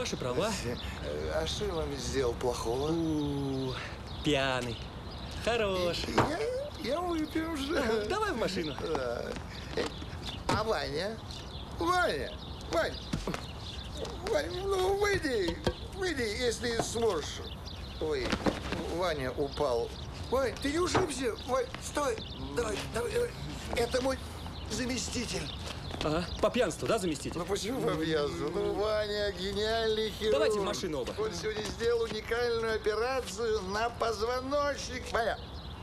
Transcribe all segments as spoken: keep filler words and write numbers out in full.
ваши права. А что я вам сделал плохого? У-у-у, пьяный. Хорош. Я, я выпил уже. Ага, давай в машину. Да. А Ваня? Ваня! Вань! Вань, ну выйди! Выйди, если сможешь. Ой, Ваня упал. Вань, ты не ушибся? Вань, стой! Давай, давай, давай. Это мой заместитель. Ага, по пьянству, да, заместитель? Ну почему по пьянству? Ну, Ваня гениальный хирург. Давайте в машину оба. Он сегодня сделал уникальную операцию на позвоночник. Ваня!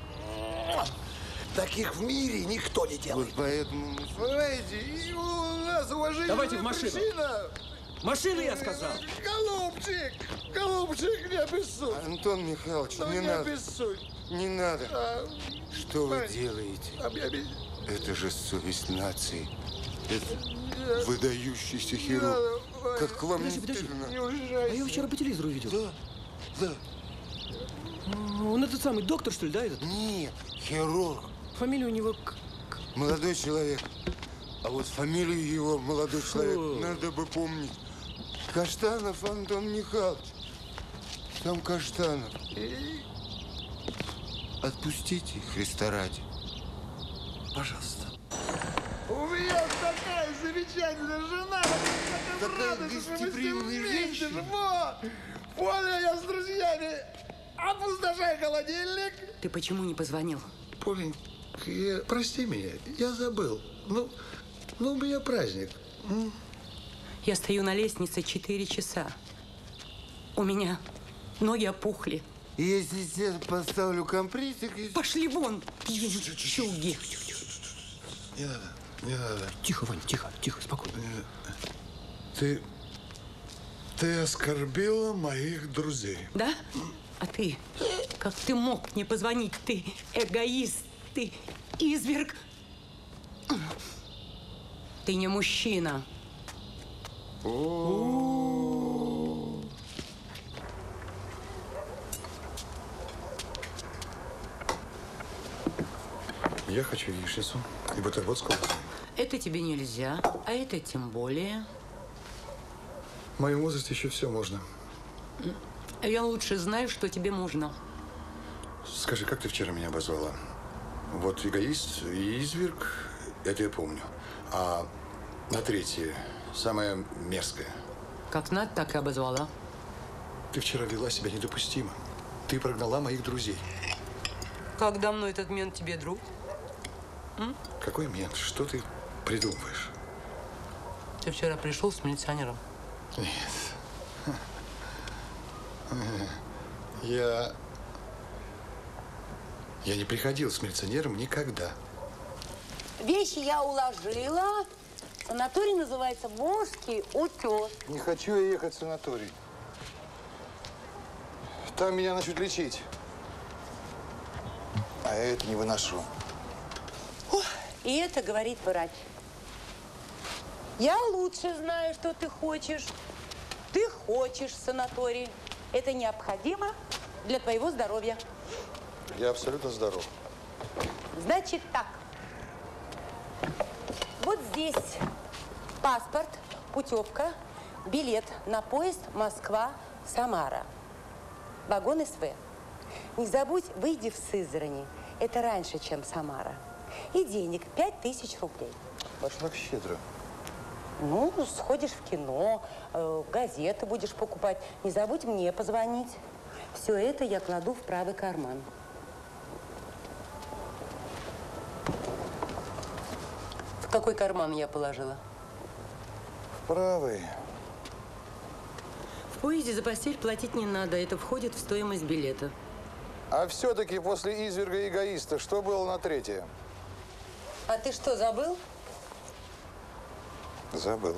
Таких в мире никто не делает. Вот поэтому... Понимаете, у нас уважение. Давайте в машину. Мужчина. Машину, я сказал. Голубчик, голубчик, не обессудь. Антон Михайлович, Ну, не не надо. обессудь. Не надо. А, Что вы Вань, делаете? обе- обе- Это же совесть нации. Это Нет, выдающийся не хирург. надо, Вань. Как к вам не Подожди, подожди. стыдно? Не А уезжай. я вчера по телевизору видел. Да, да. Он этот самый доктор, что ли, да, этот? Нет, хирург. Фамилия у него... К- Молодой человек. А вот фамилию его, молодой человек, Фу. надо бы помнить. Каштанов Антон Михайлович. Там Каштанов. Отпустите Христа ради. Пожалуйста. У меня такая замечательная жена. Такая радость, что мы с ним гостеприимная вместе. женщина. Вот. Поля, я с друзьями. Опустошай холодильник. Ты почему не позвонил? Поленька, я- прости меня, я забыл. Ну, ну, у меня праздник. М? Я стою на лестнице четыре часа. У меня ноги опухли. Если сейчас поставлю компрессик и... Пошли вон, чуги. Не надо, не надо. Тихо, Вань, тихо, тихо, спокойно. Ты, ты оскорбила моих друзей. Да? А ты? Как ты мог не позвонить? Ты эгоист, ты изверг. Ты не мужчина. Я хочу яичницу и бутерброд с колбасой. Это тебе нельзя, а это тем более. В моем возрасте еще все можно. Я лучше знаю, что тебе нужно. Скажи, как ты вчера меня обозвала? Вот эгоист и изверг, это я помню. А на третье, самое мерзкое. Как надо, так и обозвала. Ты вчера вела себя недопустимо. Ты прогнала моих друзей. Как давно этот мент тебе друг? Какой мент? Что ты придумываешь? Ты вчера пришел с милиционером. Нет. Я... Я не приходил с милиционером никогда. Вещи я уложила. Санаторий называется Волжский утес. Не хочу я ехать в санаторий. Там меня начнут лечить. А я это не выношу. И это говорит врач. Я лучше знаю, что ты хочешь. Ты хочешь в санаторий. Это необходимо для твоего здоровья. Я абсолютно здоров. Значит так. Вот здесь паспорт, путевка, билет на поезд Москва-Самара. Вагон СВ. Не забудь, выйди в Сызрани. Это раньше, чем Самара. И денег пять тысяч рублей. Аж так щедро. Ну, сходишь в кино, э, газеты будешь покупать. Не забудь мне позвонить. Все это я кладу в правый карман. В какой карман я положила? Правый. В поезде за постель платить не надо. Это входит в стоимость билета. А все-таки после изверга эгоиста, что было на третье? А ты что, забыл? Забыл.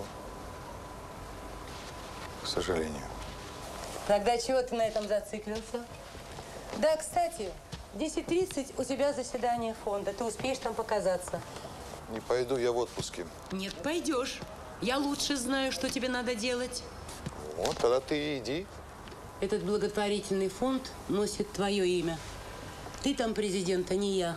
К сожалению. Тогда чего ты на этом зациклился? Да, кстати, в десять тридцать у тебя заседание фонда. Ты успеешь там показаться. Не пойду, я в отпуске. Нет, пойдешь. Я лучше знаю, что тебе надо делать. Вот, тогда ты иди. Этот благотворительный фонд носит твое имя. Ты там президент, а не я.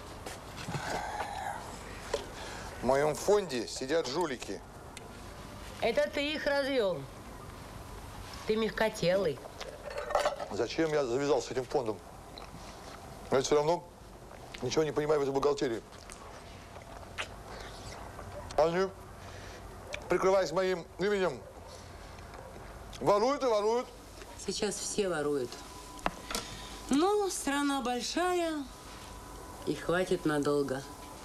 В моем фонде сидят жулики. Это ты их развел. ты мягкотелый. Зачем я завязал с этим фондом? Я ведь все равно ничего не понимаю в этой бухгалтерии. Они, прикрываясь моим именем, воруют и воруют. Сейчас все воруют. Ну, страна большая, и хватит надолго.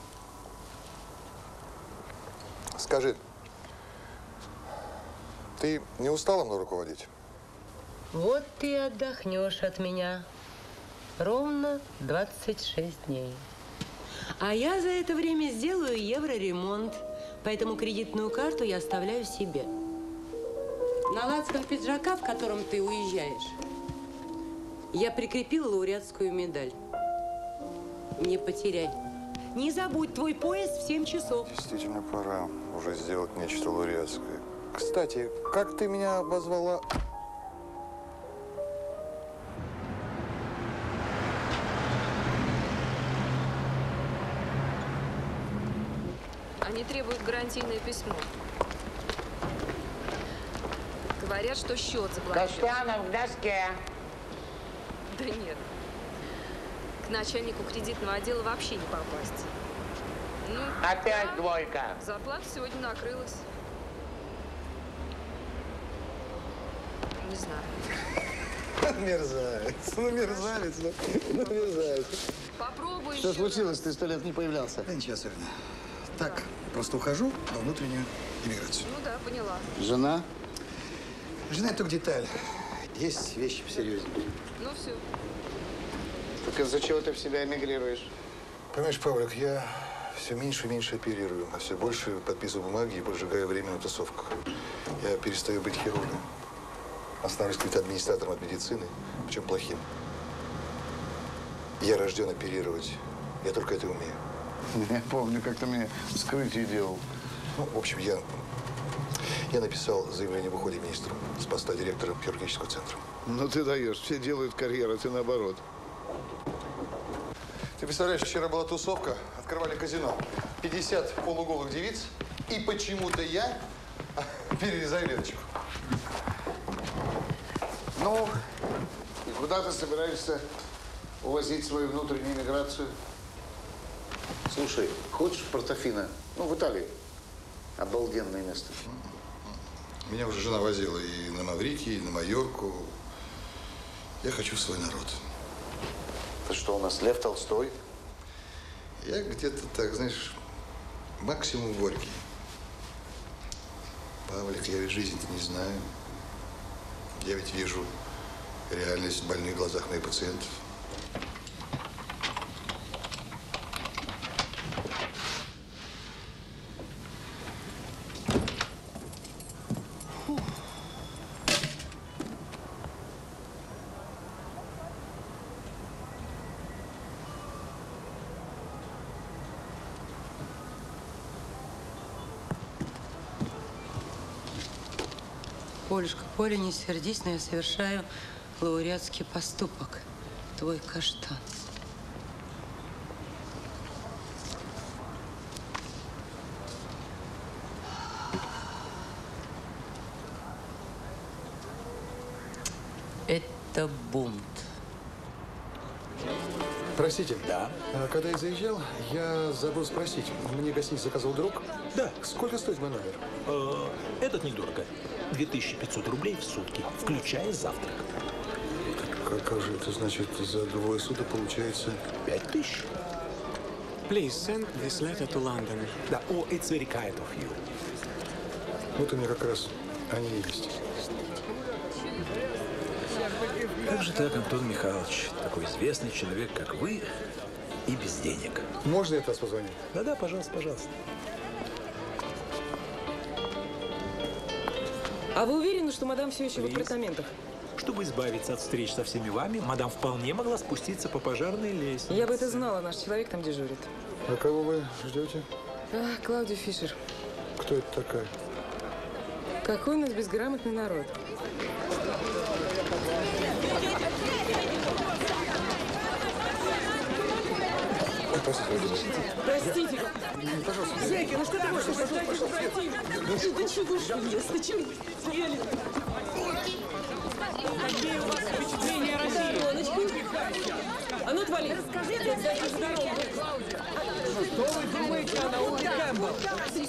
Скажи, ты не устала мной руководить? Вот ты и отдохнешь от меня. Ровно двадцать шесть дней. А я за это время сделаю евроремонт. Поэтому кредитную карту я оставляю себе. На лацкан пиджака, в котором ты уезжаешь, я прикрепила лауреатскую медаль. Не потеряй. Не забудь, твой поезд в семь часов. Действительно, пора уже сделать нечто лауреатское. Кстати, как ты меня обозвала? Они требуют гарантийное письмо. Говорят, что счет заблокирован. Каштанов в доске. Да нет. К начальнику кредитного отдела вообще не попасть. Ну, Опять да, двойка. зарплата сегодня накрылась. Не знаю. Мерзавец. Ну, мерзавец. Ну, ну мерзавец. Попробуй Что еще случилось? Ты сто лет не появлялся. Да ничего особенного. Так, просто ухожу во внутреннюю иммиграцию. Ну да, поняла. Жена? Жена – это только деталь. Есть вещи посерьезнее. Ну все. Так из-за чего ты в себя эмигрируешь? Понимаешь, Павлик, я все меньше и меньше оперирую, а все больше подписываю бумаги и поджигаю время на тусовках. Я перестаю быть хирургом. Останусь каким-то администратором от медицины, причем плохим. Я рожден оперировать. Я только это умею. Я помню, как ты мне вскрытие делал. Ну, в общем, я, я написал заявление об уходе министру с поста директора хирургического центра. Ну ты даешь. Все делают карьеру, ты наоборот. Ты представляешь, вчера была тусовка, открывали казино. пятьдесят полуголых девиц, и почему-то я перерезаю веточку. Ну, и куда ты собираешься увозить свою внутреннюю иммиграцию? Слушай, хочешь в Портофино? Ну, в Италии. Обалденное место. Меня уже жена возила и на Маврикий, и на Майорку. Я хочу в свой народ. Это что, у нас Лев Толстой? Я где-то так, знаешь, максимум Горький. Павлик, я ведь жизнь-то не знаю. Я ведь вижу реальность в больных глазах моих пациентов. Полюшка, Поля, не сердись, но я совершаю лауреатский поступок. Твой каштан. Это бунт. Простите. Да. Когда я заезжал, я забыл спросить. Мне гостиницу заказал друг. Да. Сколько стоит мой номер? Э, этот недорого. две тысячи пятьсот рублей в сутки, включая завтрак. Как, как же это значит, за двое суток получается? Пять тысяч. Please send this letter to London. Да, oh, it's very kind of you. Вот у меня как раз они и есть. Как же так, Антон Михайлович, такой известный человек, как вы, и без денег? Можно я от вас позвонить? Да-да, пожалуйста, пожалуйста. А вы уверены, что мадам все еще в апартаментах? Чтобы избавиться от встреч со всеми вами, мадам вполне могла спуститься по пожарной лестнице. Я бы это знала, наш человек там дежурит. А кого вы ждете? А, Клаудию Фишер. Кто это такая? Какой у нас безграмотный народ. Простите. Пожалуйста. Зайка, ну что ты можешь? Пожалуйста, прости. Ты что души лез? Ты чем? Впечатление России. А ну, отвали. Расскажите, отдайте здоровье. Что вы думаете о Наоми Кэмпбелл?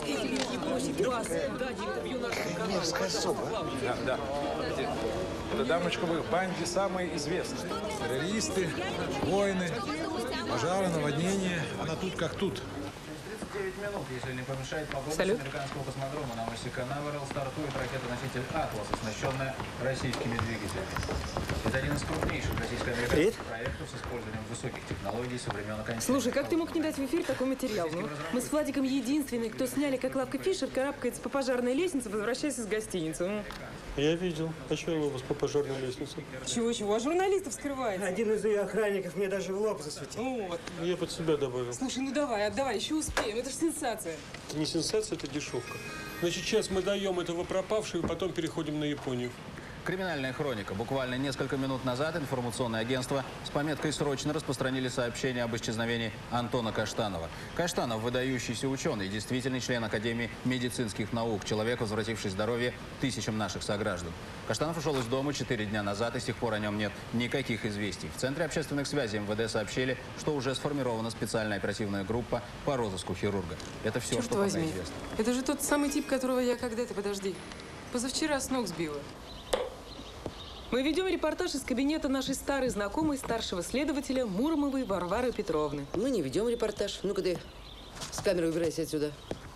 Мерзкая особа. Да, да. Эта дамочка в их банде самая известная. Террористы, войны, пожары, наводнения. Она тут как тут. девять минут, если не помешает погода, с Салют. американского космодрома на оси Канаверал стартует ракета-носитель «Атлас», оснащенная российскими двигателями. Это один из крупнейших российско-американских проектов с использованием высоких технологий со времен окончания. Слушай, как ты мог не дать в эфир такой материал? Ну, мы с Владиком единственные, кто сняли, как Лавка Фишер карабкается по пожарной лестнице, возвращаясь из гостиницы. Ну. Я видел. А что у вас по пожарной лестнице? Чего-чего? А журналистов скрывает. Один из ее охранников мне даже в лоб засветил. Вот. Я под себя добавил. Слушай, ну давай, отдавай, еще успеем. Это же сенсация. Это не сенсация, это дешевка. Значит, сейчас мы даем этого пропавшего, и потом переходим на Японию. Криминальная хроника. Буквально несколько минут назад информационное агентство с пометкой «Срочно» распространили сообщение об исчезновении Антона Каштанова. Каштанов – выдающийся ученый, действительный член Академии медицинских наук, человек, возвративший здоровье тысячам наших сограждан. Каштанов ушел из дома четыре дня назад, и с тех пор о нем нет никаких известий. В Центре общественных связей МВД сообщили, что уже сформирована специальная оперативная группа по розыску хирурга. Это все, Черт что возьми. пока известно. Это же тот самый тип, которого я когда-то, подожди, позавчера с ног сбила. Мы ведем репортаж из кабинета нашей старой знакомой старшего следователя Муромовой Варвары Петровны. Мы не ведем репортаж. Ну-ка ты с камеры убирайся отсюда.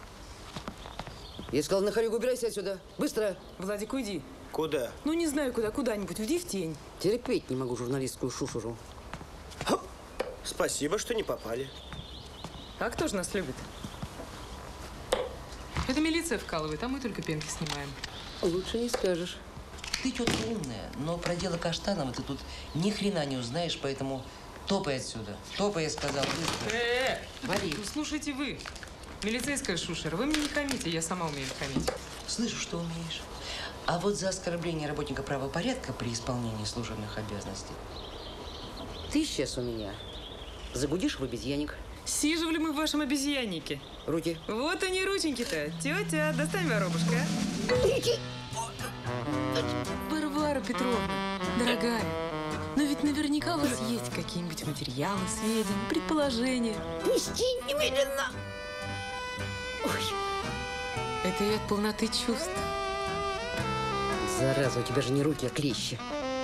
Я сказал, на хорюгу убирайся отсюда. Быстро. Владик, уйди. Куда? Ну, не знаю куда, куда-нибудь. Уйди в тень. Терпеть не могу журналистскую шушуру. Спасибо, что не попали. А кто же нас любит? Это милиция вкалывает, а мы только пенки снимаем. Лучше не скажешь. Ты тетка умная, но про дело Каштанова ты тут ни хрена не узнаешь, поэтому топай отсюда. Топай, я сказал, быстро. Э-э-э! Вали. Ну, слушайте вы, милицейская шушера, вы мне не хамите, я сама умею хамить. Слышу, что умеешь. А вот за оскорбление работника правопорядка при исполнении служебных обязанностей. Ты сейчас у меня загудишь в обезьянник. Сиживали мы в вашем обезьяннике. Руки. Вот они, рученьки-то. Тетя, достань воробушка. Варвара Петровна, дорогая, но ведь наверняка у вас есть какие-нибудь материалы, сведения, предположения. Пусти немедленно! Ой, это и от полноты чувств. Зараза, у тебя же не руки, а клещи.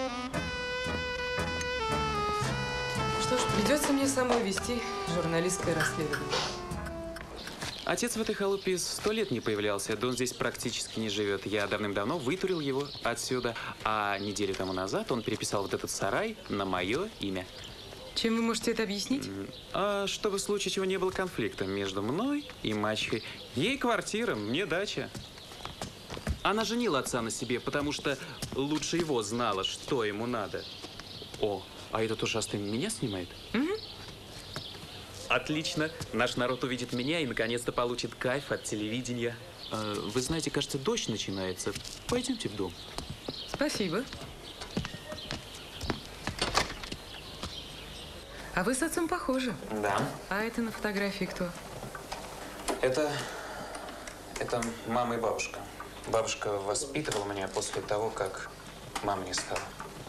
Что ж, придется мне самой вести журналистское расследование. Отец в этой халупе сто лет не появлялся, да он здесь практически не живет. Я давным-давно вытурил его отсюда, а неделю тому назад он переписал вот этот сарай на мое имя. Чем вы можете это объяснить? А чтобы в случае чего не было конфликта между мной и мачехой. Ей квартира, мне дача. Она женила отца на себе, потому что лучше его знала, что ему надо. О, а этот ужасный меня снимает? Угу. Отлично. Наш народ увидит меня и наконец-то получит кайф от телевидения. Э, вы знаете, кажется, дождь начинается. Пойдемте в дом. Спасибо. А вы с отцом похожи. Да. А это на фотографии кто? Это... Это мама и бабушка. Бабушка воспитывала меня после того, как мама не стала.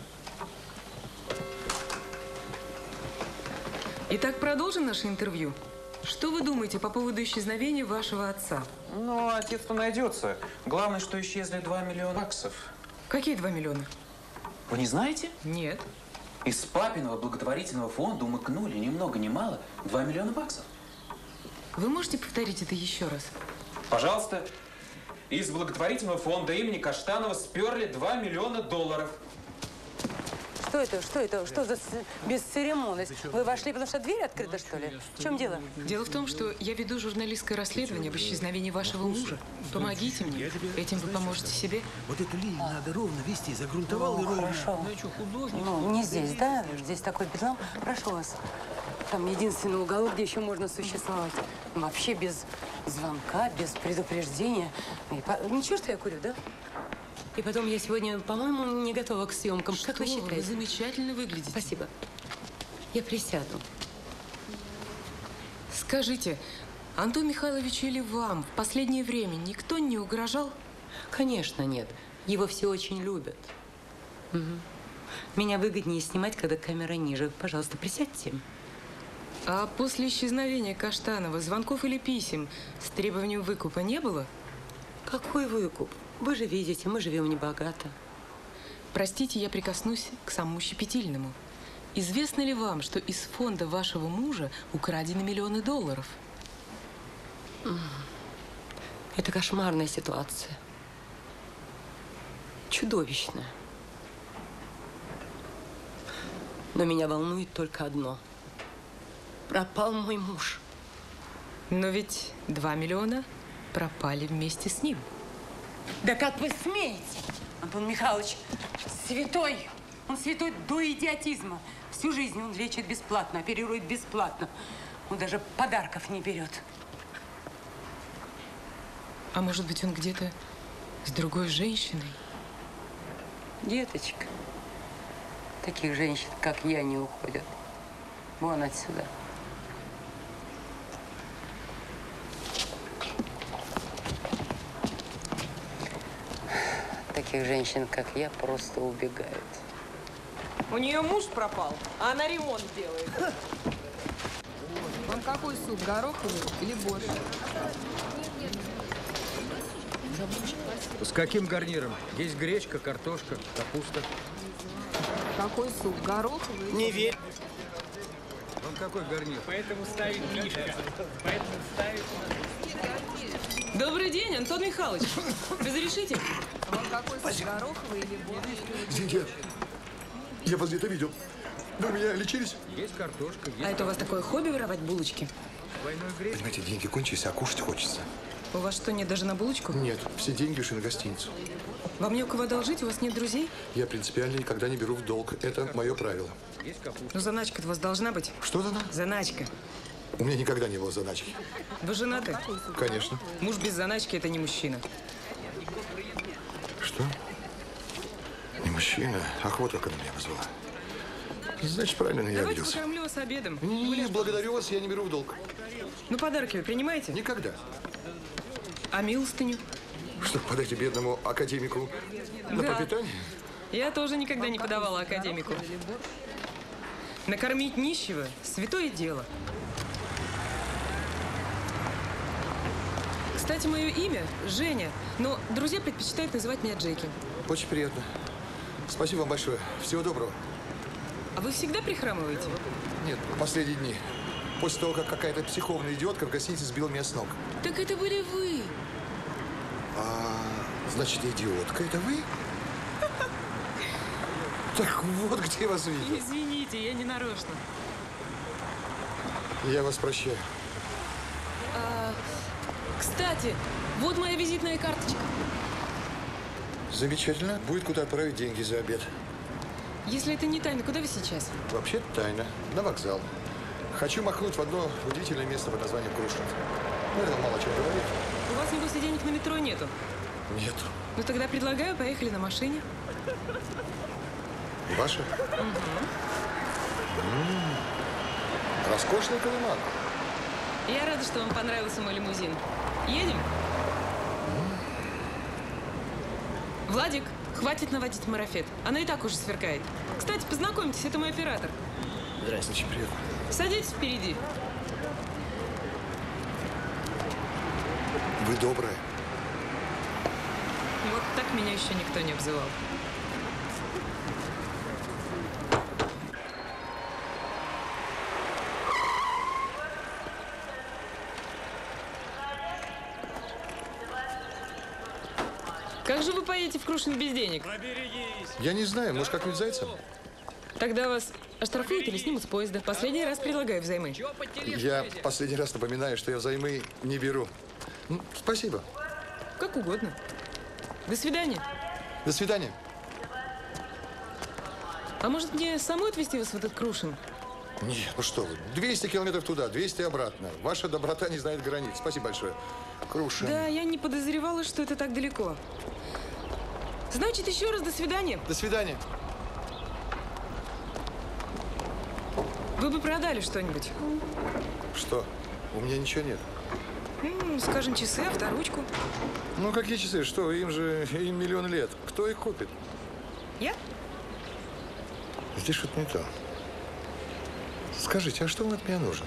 Итак, продолжим наше интервью. Что вы думаете по поводу исчезновения вашего отца? Ну, отец-то найдется. Главное, что исчезли два миллиона баксов. Какие два миллиона? Вы не знаете? Нет. Из папиного благотворительного фонда умыкнули ни много ни мало два миллиона баксов. Вы можете повторить это еще раз? Пожалуйста. Из благотворительного фонда имени Каштанова сперли два миллиона долларов. Что это? Что это? Что за бесцеремонность? Вы вошли, потому что дверь открыта, что ли? В чем дело? Дело в том, что я веду журналистское расследование об исчезновении вашего мужа. Помогите мне. Этим вы поможете себе. Вот эту линию надо ровно вести. Загрунтовал Ну, и ровно. хорошо. Ну, что, художник? Ну, не здесь, да? Здесь такой бедлам. Прошу вас. Там единственный уголок, где еще можно существовать. Вообще без звонка, без предупреждения. И по... Ничего, что я курю, да? И потом, я сегодня, по-моему, не готова к съемкам. Что как вы считаете? Вы замечательно выглядите. Спасибо. Я присяду. Скажите, Антон Михайлович или вам в последнее время никто не угрожал? Конечно, нет. Его все очень любят. Угу. Меня выгоднее снимать, когда камера ниже. Пожалуйста, присядьте. А после исчезновения Каштанова звонков или писем с требованием выкупа не было? Какой выкуп? Вы же видите, мы живем небогато. Простите, я прикоснусь к самому щепетильному. Известно ли вам, что из фонда вашего мужа украдены миллионы долларов? Это кошмарная ситуация. Чудовищная. Но меня волнует только одно. Пропал мой муж. Но ведь два миллиона пропали вместе с ним. Да как вы смеете? Антон Михайлович святой. Он святой до идиотизма. Всю жизнь он лечит бесплатно, оперирует бесплатно. Он даже подарков не берет. А может быть, он где-то с другой женщиной? Деточка, таких женщин, как я, не уходят. Вон отсюда. Таких женщин, как я, просто убегают. У нее муж пропал, а она ремонт делает. Вам какой суп, гороховый или борщ? С каким гарниром? Есть гречка, картошка, капуста. Какой суп, гороховый? Не верь. Вам какой гарнир? Поэтому ставит Мишка. Поэтому ставит... Добрый день, Антон Михайлович. Разрешите? Вам какой суп, гороховый или борщ? Извините, я вас где-то видел. Вы у меня лечились? Есть картошка, есть... А это у вас такое хобби воровать булочки? Двойной гречка. Понимаете, деньги кончились, а кушать хочется. У вас что, нет даже на булочку? Нет, все деньги ушли на гостиницу. Вам не у кого одолжить? У вас нет друзей? Я принципиально никогда не беру в долг. Это мое правило. Есть капуста. Ну, заначка-то у вас должна быть. Что за Заначка. У меня никогда не было заначки. Вы женаты? Конечно. Муж без заначки – это не мужчина. Что? Не мужчина? Ах, вот как она меня вызвала. Значит, правильно я Давайте обиделся. покормлю вас обедом. Не, не, благодарю вас, я не беру в долг. Ну, подарки вы принимаете? Никогда. А милостыню? Что, подайте бедному академику на Да. пропитание? Я тоже никогда не подавала академику. Накормить нищего – святое дело. Кстати, мое имя – Женя, но друзья предпочитают называть меня Джеки. Очень приятно. Спасибо вам большое. Всего доброго. А вы всегда прихрамываете? Нет, последние дни. После того, как какая-то психованная идиотка в гостинице сбила меня с ног. Так это были вы. А, значит, идиотка, это вы? Так вот, где я вас видел. Извините, я не нарочно. Я вас прощаю. А, кстати, вот моя визитная карточка. Замечательно. Будет куда отправить деньги за обед. Если это не тайна, куда вы сейчас? Вообще тайна. На вокзал. Хочу махнуть в одно удивительное место под названием Крушин. Ну, это мало чего говорит. У вас, небось, и денег на метро нету? Нет. Ну, тогда предлагаю, поехали на машине. Ваша? Угу. М-м-м. Роскошный колыман. Я рада, что вам понравился мой лимузин. Едем? Владик, хватит наводить марафет. Она и так уже сверкает. Кстати, познакомьтесь, это мой оператор. Здравствуйте, очень приятно. Садитесь впереди. Вы добрая. Вот так меня еще никто не обзывал. Как же вы поедете в Крушин без денег? Я не знаю, может, как-нибудь зайцем? Тогда вас оштрафуют или снимут с поезда. Последний раз предлагаю взаймы. Я последний раз напоминаю, что я взаймы не беру. Ну, спасибо. Как угодно. До свидания. До свидания. А может, мне самой отвезти вас в этот Крушин? Нет, ну что вы, двести километров туда, двести обратно. Ваша доброта не знает границ. Спасибо большое. Крушин. Да, я не подозревала, что это так далеко. Значит, еще раз до свидания. До свидания. Вы бы продали что-нибудь. Что? У меня ничего нет. М, скажем, часы, авторучку. Ну, какие часы? Что, им же им миллион лет. Кто их купит? Я? Здесь что-то не то. Скажите, а что вам от меня нужно?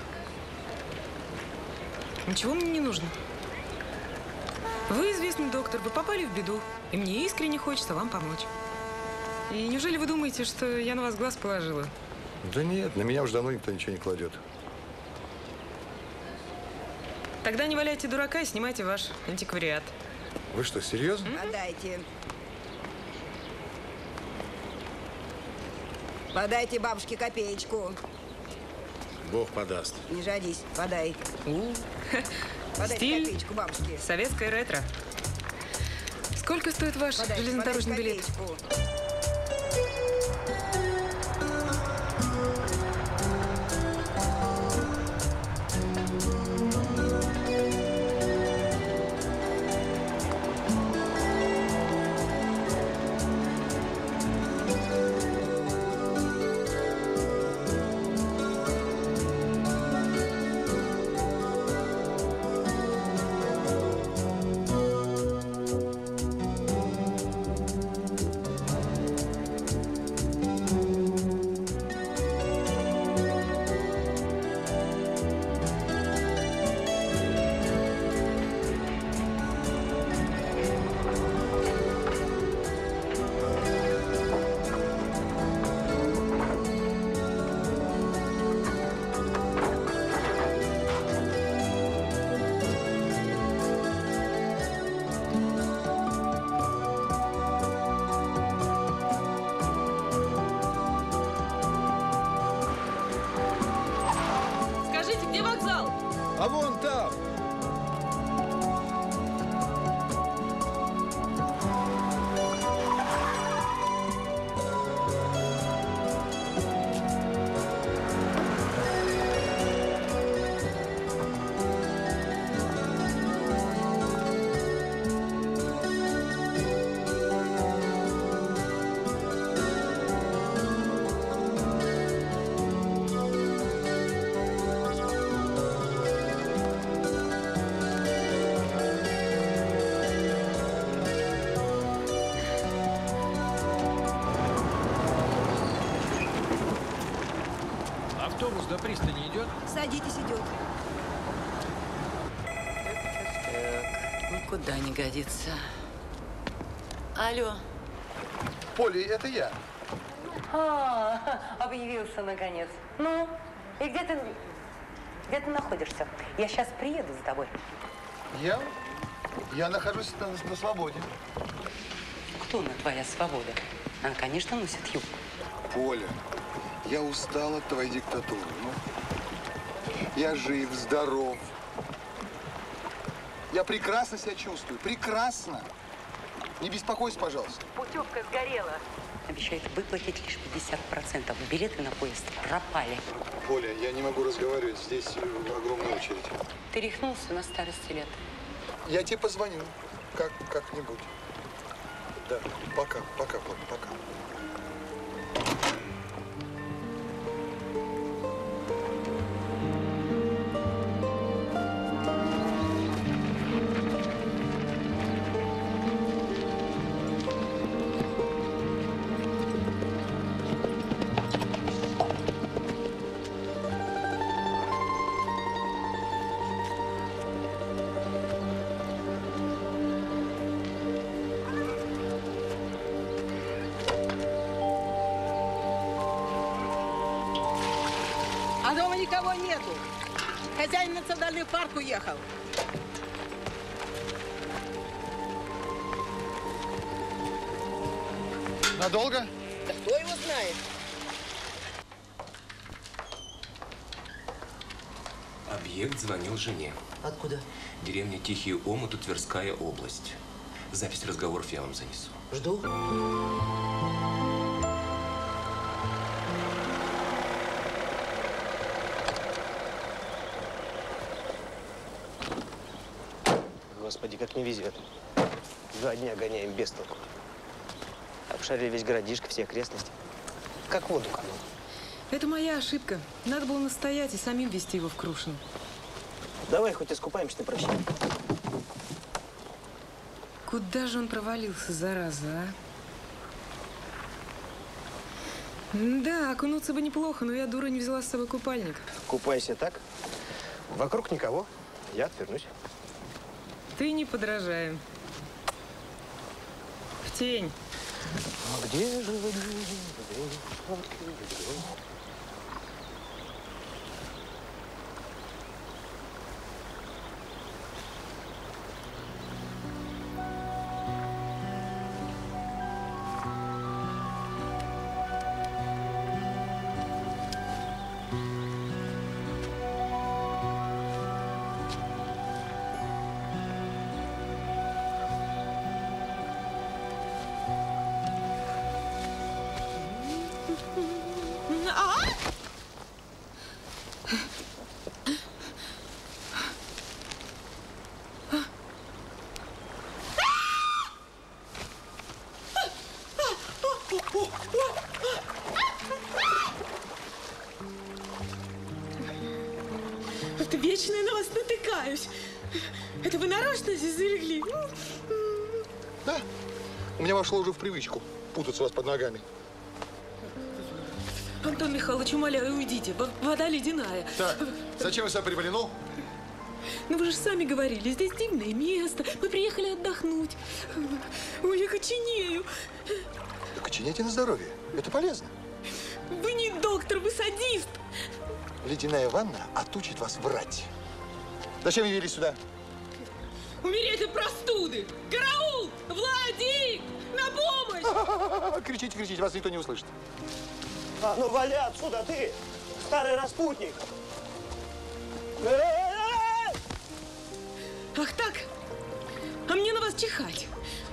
Ничего мне не нужно. Вы известный доктор, вы попали в беду. И мне искренне хочется вам помочь. И неужели вы думаете, что я на вас глаз положила? Да нет, на меня уже давно никто ничего не кладет. Тогда не валяйте дурака и снимайте ваш антиквариат. Вы что, серьезно? Подайте. Подайте бабушке копеечку. Бог подаст. Не жадись, подай. Подайте Стиль копеечку бабушке. советское ретро. Сколько стоит ваш Подайте, железнодорожный подайте билет? копеечку. Скажите, где вокзал? А вон там. Автобус до пристани идет? Садитесь, идет. Так, никуда не годится. Алло. Поля, это я. А, объявился наконец. Ну, и где ты, где ты находишься? Я сейчас приеду за тобой. Я? Я нахожусь на, на свободе. Кто она, твоя свобода? Она, конечно, носит юбку. Поля, я устал от твоей диктатуры. Ну, я жив, здоров. Я прекрасно себя чувствую. Прекрасно. Не беспокойся, пожалуйста. Путевка сгорела. Обещают выплатить лишь пятьдесят процентов. Билеты на поезд пропали. Поля, я не могу разговаривать. Здесь огромная очередь. Ты рехнулся на старости лет. Я тебе позвоню. Как, как-нибудь. Да, пока, пока, Поля, пока. А дома никого нету. Хозяин в национальный парк уехал. Надолго? Да кто его знает? Объект звонил жене. Откуда? Деревня Тихий Омут, Тверская область. Запись разговоров я вам занесу. Жду. Господи, как не везет. Два дня гоняем без толку. Обшарили весь городишко, все окрестности. Как воду канул. Это моя ошибка. Надо было настоять и самим везти его в Крушино. Давай хоть искупаемся на прощание. Куда же он провалился, зараза, а? Да, окунуться бы неплохо, но я, дура, не взяла с собой купальник. Купайся так. Вокруг никого. Я отвернусь. Ты не подражаем. В тень. А где же вы? Это вечно я на вас натыкаюсь. Это вы нарочно здесь залегли? Да. У меня вошло уже в привычку путаться у вас под ногами. Антон Михайлович, умоляю, уйдите. В- Вода ледяная. Так, зачем вы сюда прибыли? Ну? Ну вы же сами говорили, здесь дивное место. Мы приехали отдохнуть. Ой, я коченею. Коченейте на здоровье. Это полезно. Вы не доктор, вы садист. Ледяная ванна отучит вас врать. Зачем явились сюда? Умереть от простуды. Караул! Владик! На помощь! Кричите, кричите, вас никто не услышит. А ну вали отсюда, ты, старый распутник! Ах так? А мне на вас чихать.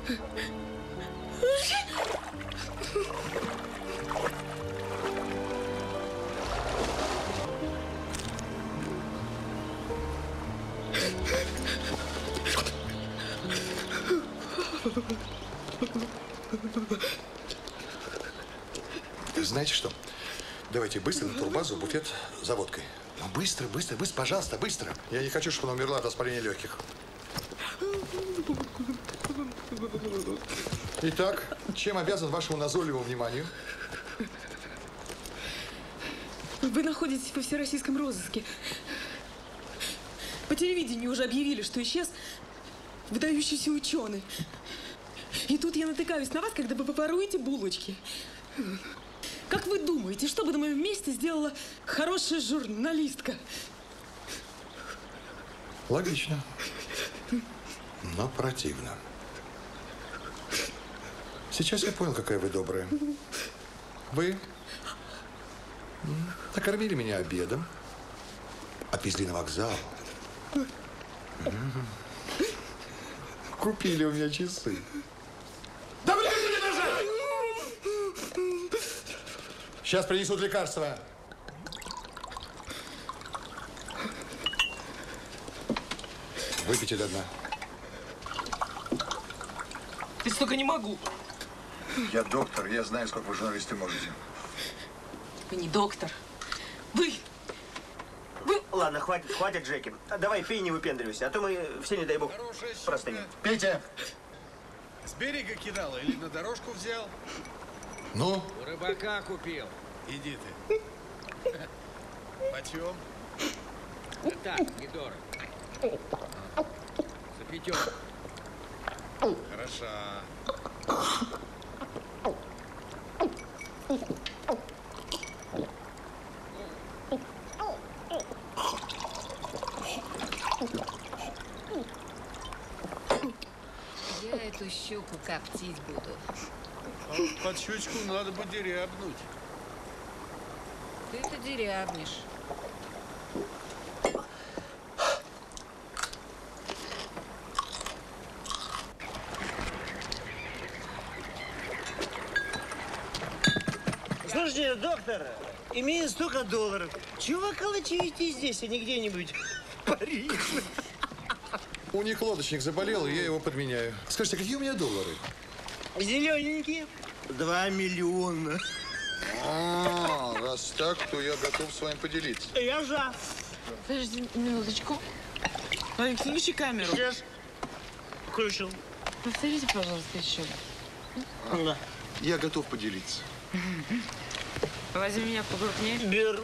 Знаете что? Давайте быстро на турбазу, буфет за водкой. Ну, быстро, быстро, быстро, пожалуйста, быстро. Я не хочу, чтобы она умерла от воспаления легких. Итак, чем обязан вашему назойливому вниманию? Вы находитесь во всероссийском розыске. По телевидению уже объявили, что исчез выдающийся ученый. И тут я натыкаюсь на вас, когда вы воруете булочки. Как вы думаете, что бы на моем месте сделала хорошая журналистка? Логично, но противно. Сейчас я понял, какая вы добрая. Вы накормили меня обедом, отвезли на вокзал, купили у меня часы. Да блин, не держи! Сейчас принесут лекарства. Выпейте до дна. Я столько не могу. Я доктор, я знаю, сколько вы журналисты можете. Вы не доктор. Вы... Вы... Ладно, хватит, хватит, Джеки. Давай пей, не выпендривайся, а то мы все, не дай бог, простынем. Пейте. С берега кидала или на дорожку взял? Ну? У рыбака купил. Иди ты. Почем? Да так, недорого. За пятерку. Хороша. Я эту щуку коптить буду. А вот под щучку надо бы дерябнуть. Ты-то дерябнешь. Слушайте, доктор, имею столько долларов. Чего вы калачите здесь, а не где-нибудь в Париже? У них лодочник заболел, и я его подменяю. Скажите, какие у меня доллары? Зелененькие. Два миллиона. А, раз так, то я готов с вами поделиться. Я за. Подожди минуточку. Алекс, включи камеру. Сейчас. Включил. Повторите, пожалуйста, еще. Да. Я готов поделиться. Возьми меня покрупнее. Беру.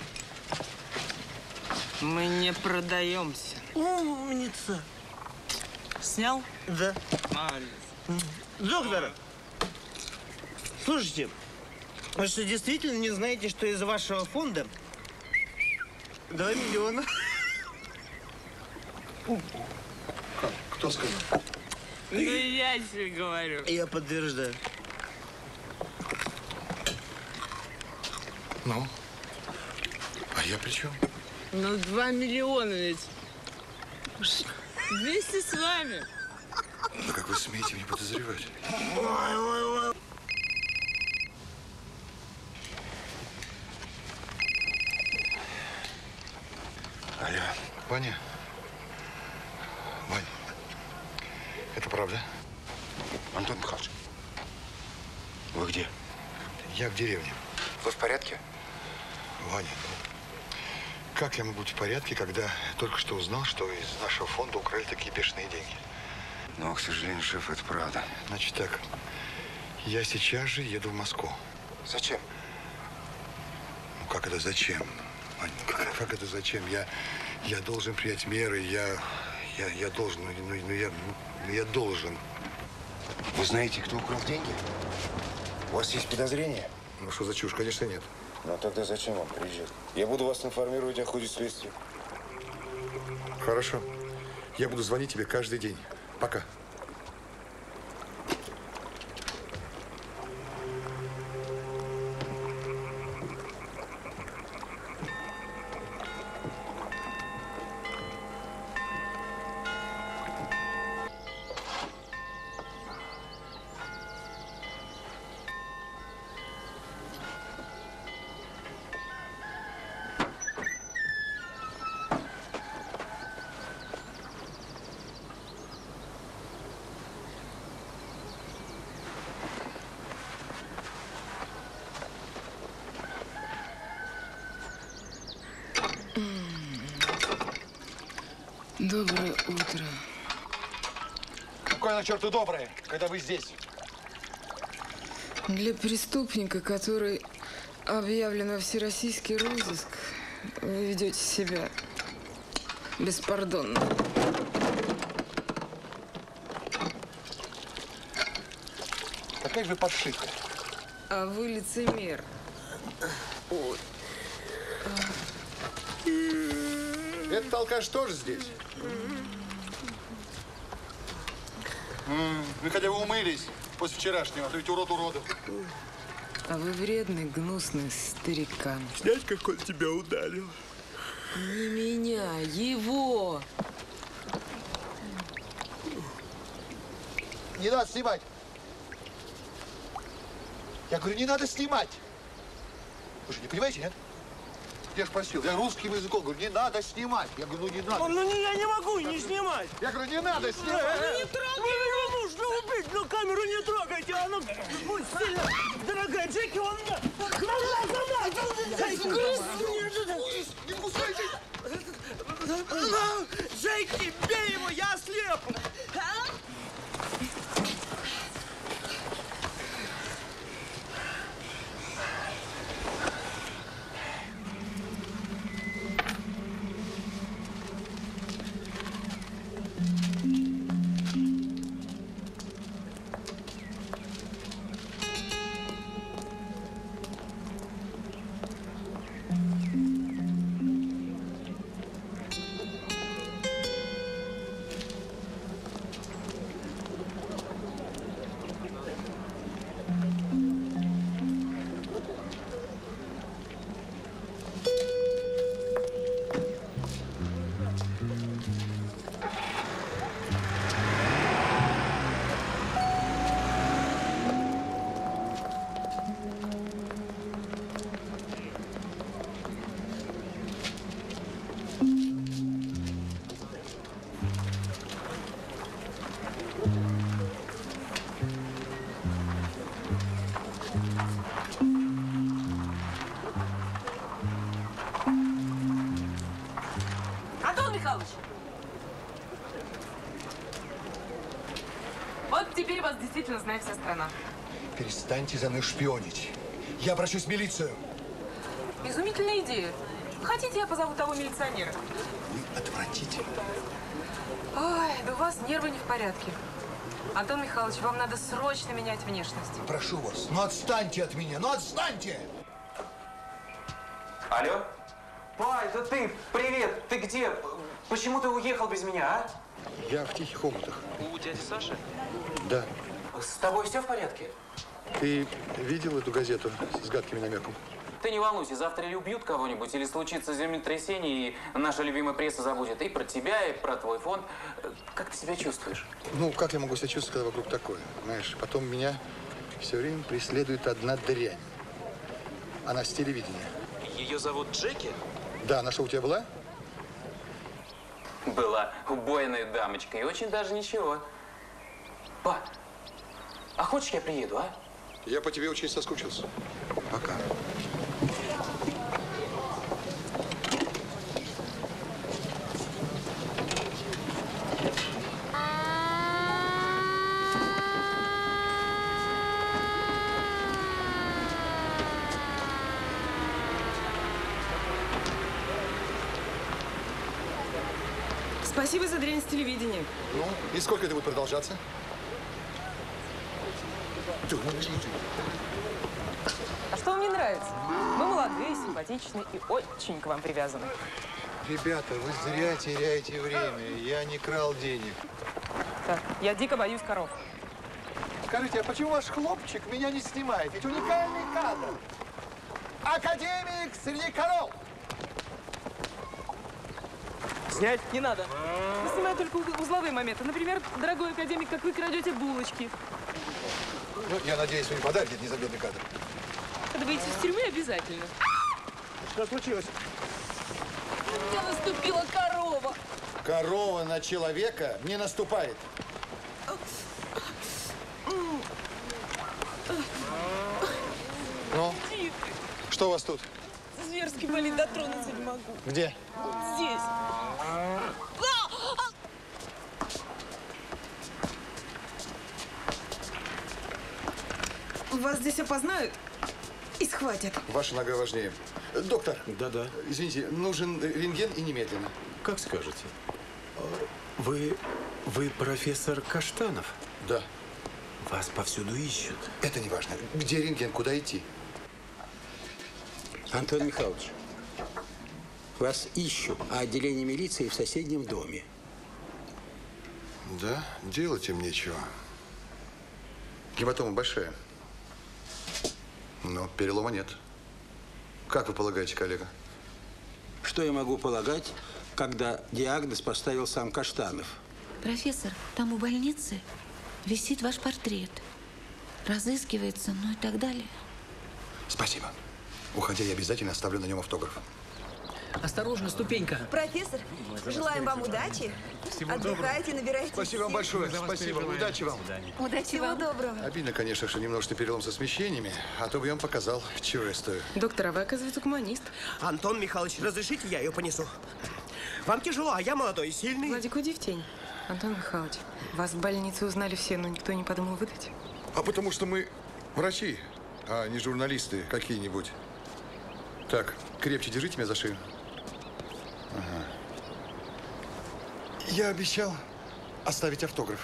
Мы не продаемся. Умница. Снял? Да. Молодец. Доктор, слушайте, вы что, действительно не знаете, что из вашего фонда два миллиона? Кто сказал? Ну, я тебе говорю. Я подтверждаю. Ну? А я при чем? Ну, два миллиона ведь. Вместе с вами. Да как вы смеете меня подозревать? Алло. Ваня? Вань, это правда? Антон Михайлович, вы где? Я в деревне. Вы в порядке? Ваня, как я могу быть в порядке, когда только что узнал, что из нашего фонда украли такие бешеные деньги? Но, к сожалению, шеф, это правда. Значит так, я сейчас же еду в Москву. Зачем? Ну как это зачем? Вань, как, как это зачем? Я, я должен принять меры, я, я, я должен, ну, ну, ну, я, ну, я должен. Вы знаете, кто украл деньги? У вас есть подозрения? Ну что за чушь? Конечно, нет. Ну а тогда зачем вам приезжать? Я буду вас информировать о ходе следствия. Хорошо. Я буду звонить тебе каждый день. Пока. Доброе утро. Какое на черту доброе, когда вы здесь? Для преступника, который объявлен во всероссийский розыск, вы ведете себя беспардонно. Какая же вы подшивка? А вы лицемер. Ой. Этот алкаш тоже здесь? М-м, вы хотя бы умылись после вчерашнего, а то ведь урод уродов. А вы вредный, гнусный старикан. Знаешь, как он тебя ударил? Не меня, его. Не надо снимать. Я говорю, не надо снимать. Вы же не понимаете, нет? Я же просил, я русским языком говорю, не надо снимать. Я говорю, ну не надо. Ну, ну не, я не могу не снимать. Я говорю, не надо снимать. Ну, не трогай. Его нужно убить, но камеру не трогайте. Она будет сильно дорогая. Джеки, он мне... Не пускайте. Джеки, бей его, я ослеп. Антон Михайлович! Вот теперь вас действительно знает вся страна. Перестаньте за мной шпионить. Я обращусь в милицию. Изумительная идея. Хотите, я позову того милиционера? Отвратительно. Ой, да у вас нервы не в порядке. Антон Михайлович, вам надо срочно менять внешность. Прошу вас, ну отстаньте от меня, ну отстаньте! Алло? Па, это ты! Привет! Ты где? Почему ты уехал без меня, а? Я в тихих омутах. У дяди Саши? Да. С тобой все в порядке? Ты видел эту газету с гадким намеком? Ты не волнуйся, завтра или убьют кого-нибудь, или случится землетрясение, и наша любимая пресса забудет и про тебя, и про твой фонд. Как ты себя чувствуешь? Ну, как я могу себя чувствовать, когда вокруг такое? Знаешь, потом меня все время преследует одна дрянь. Она с телевидения. Ее зовут Джеки? Да, она что, у тебя была? Была убойная дамочка, и очень даже ничего. Па, а хочешь, я приеду, а? Я по тебе очень соскучился. Пока. Спасибо за дрянь с телевидения. Ну, и сколько это будет продолжаться? А что вам не нравится? Мы молодые, симпатичные и очень к вам привязаны. Ребята, вы зря теряете время. Я не крал денег. Так, я дико боюсь коров. Скажите, а почему ваш хлопчик меня не снимает? Ведь уникальный кадр. Академик среди коров. Снять не надо. Я снимаю только узловые моменты. Например, дорогой академик, как вы крадете булочки. Ну, я надеюсь, вы не подарите незабвенный кадр. Когда выйдете из тюрьмы, обязательно. Что случилось? На меня наступила корова. Корова на человека не наступает. Ну, что у вас тут? Зверски болит, дотронуться не могу. Где? Вот здесь. Вас здесь опознают и схватят. Ваша нога важнее. Доктор. Да-да. Извините, нужен рентген и немедленно. Как скажете. Вы, вы профессор Каштанов? Да. Вас повсюду ищут. Это не важно. Где рентген, куда идти? Антон Михайлович, вас ищут, а отделение милиции в соседнем доме. Да, делать им нечего. Гематома большая. Но перелома нет. Как вы полагаете, коллега? Что я могу полагать, когда диагноз поставил сам Каштанов? Профессор, там у больницы висит ваш портрет. Разыскивается, ну и так далее. Спасибо. Уходя, я обязательно оставлю на нем автограф. Осторожно, ступенька. Профессор, желаем вам удачи. Всего Отдыхайте, набирайте Спасибо вам сил. большое. Спасибо. Удачи вам. Удачи Всего вам. доброго. Обидно, конечно, что немножко перелом со смещениями, а то бы я вам показал, чего я стою. Доктор, а вы, оказывается, гуманист. Антон Михайлович, разрешите, я ее понесу? Вам тяжело, а я молодой и сильный. Владик, уйди в тень. Антон Михайлович, вас в больнице узнали все, но никто не подумал выдать. А потому что мы врачи, а не журналисты какие-нибудь. Так, крепче держите меня за шею. Ага. Я обещал оставить автограф.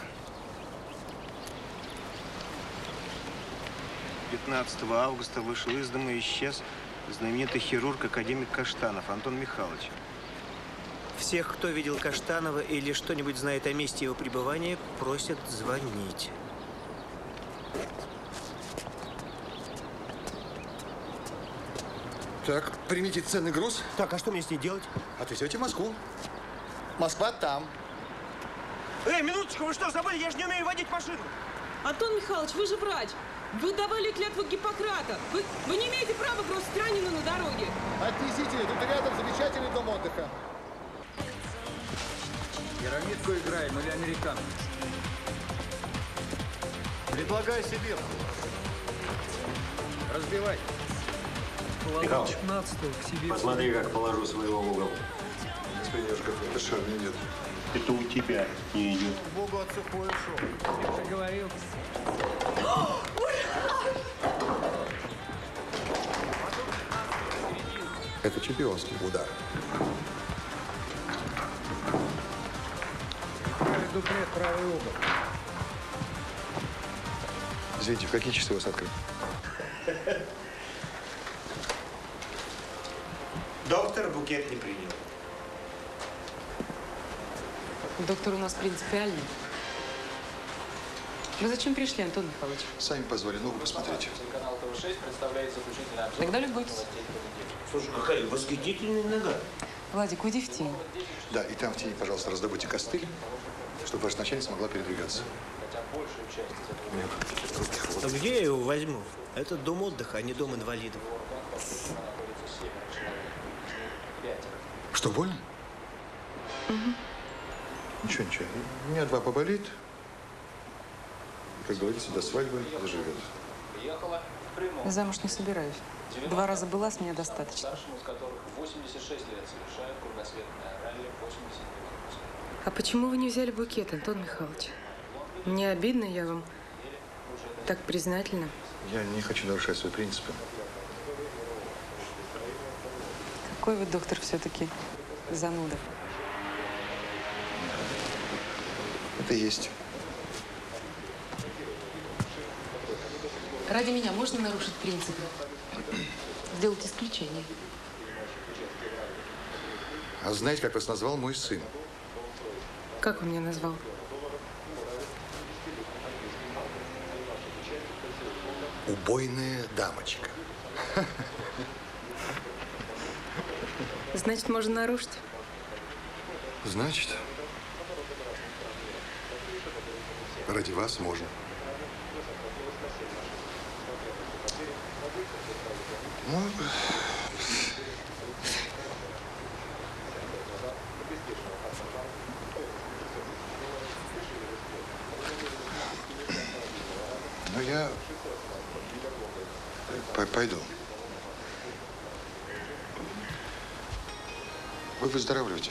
пятнадцатого августа вышел из дома и исчез знаменитый хирург, академик Каштанов Антон Михайлович. Всех, кто видел Каштанова или что-нибудь знает о месте его пребывания, просят звонить. Так, примите ценный груз. Так, а что мне с ней делать? Отвезете в Москву. Москва там. Эй, минуточку, вы что, забыли? Я же не умею водить машину. Антон Михайлович, вы же врач. Вы давали клятву Гиппократа. Вы, вы не имеете права бросить раненого на дороге. Отнесите, тут рядом замечательный дом отдыха. Пирамидку играем или американку? Предлагай себе. Разбивай. Михалыч, к себе. посмотри, как положу своего в угол. Господин Ежиков, это что, не идет? Это у тебя не идет. Богу отцу шоу. Я же говорил. Это чемпионский удар. Дуплет, правый угол. Извините, в какие часы у вас открыт? Доктор букет не принял. Доктор у нас принципиальный. Вы зачем пришли, Антон Михайлович? Сами позвали ногу посмотреть. Канал ТВ шесть представляет заключительный обзор. Тогда любуйтесь. Слушай, какая восхитительная нога. Владик, уйди в тень. Да, и там в тени, пожалуйста, раздобудьте костыль, чтобы ваша начальница могла передвигаться. А где я его возьму? Это дом отдыха, а не дом инвалидов. Что, больно? Угу. Ничего, ничего. Дня два поболит. Как говорится, до свадьбы заживет. Замуж не собираюсь. Два раза была, с меня достаточно. А почему вы не взяли букет, Антон Михайлович? Мне обидно, я вам так признательна. Я не хочу нарушать свои принципы. Какой вы доктор все-таки зануда. Это есть. Ради меня можно нарушить принципы? Сделать исключение. А знаете, как вас назвал мой сын? Как он меня назвал? Убойная дамочка. Значит, можно нарушить? Значит, ради вас можно. Ну, ну я пойду. Вы выздоравливаете?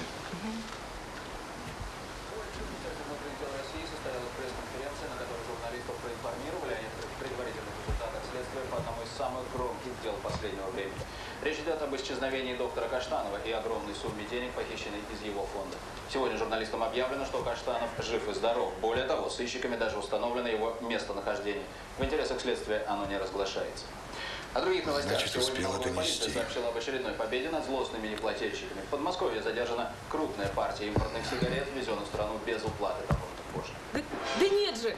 Самых громких дел последнего времени. Речь идет об исчезновении доктора Каштанова и огромной сумме денег, похищенной из его фонда. Сегодня журналистам объявлено, что Каштанов жив и здоров. Более того, сыщиками даже установлено его местонахождение. В интересах следствия оно не разглашается. О других новостях. Значит, успела донести. Сообщила об очередной победе над злостными неплательщиками. В Подмосковье задержана крупная партия импортных сигарет, ввезенных в страну без уплаты таможенных пошлин. Да, да нет же!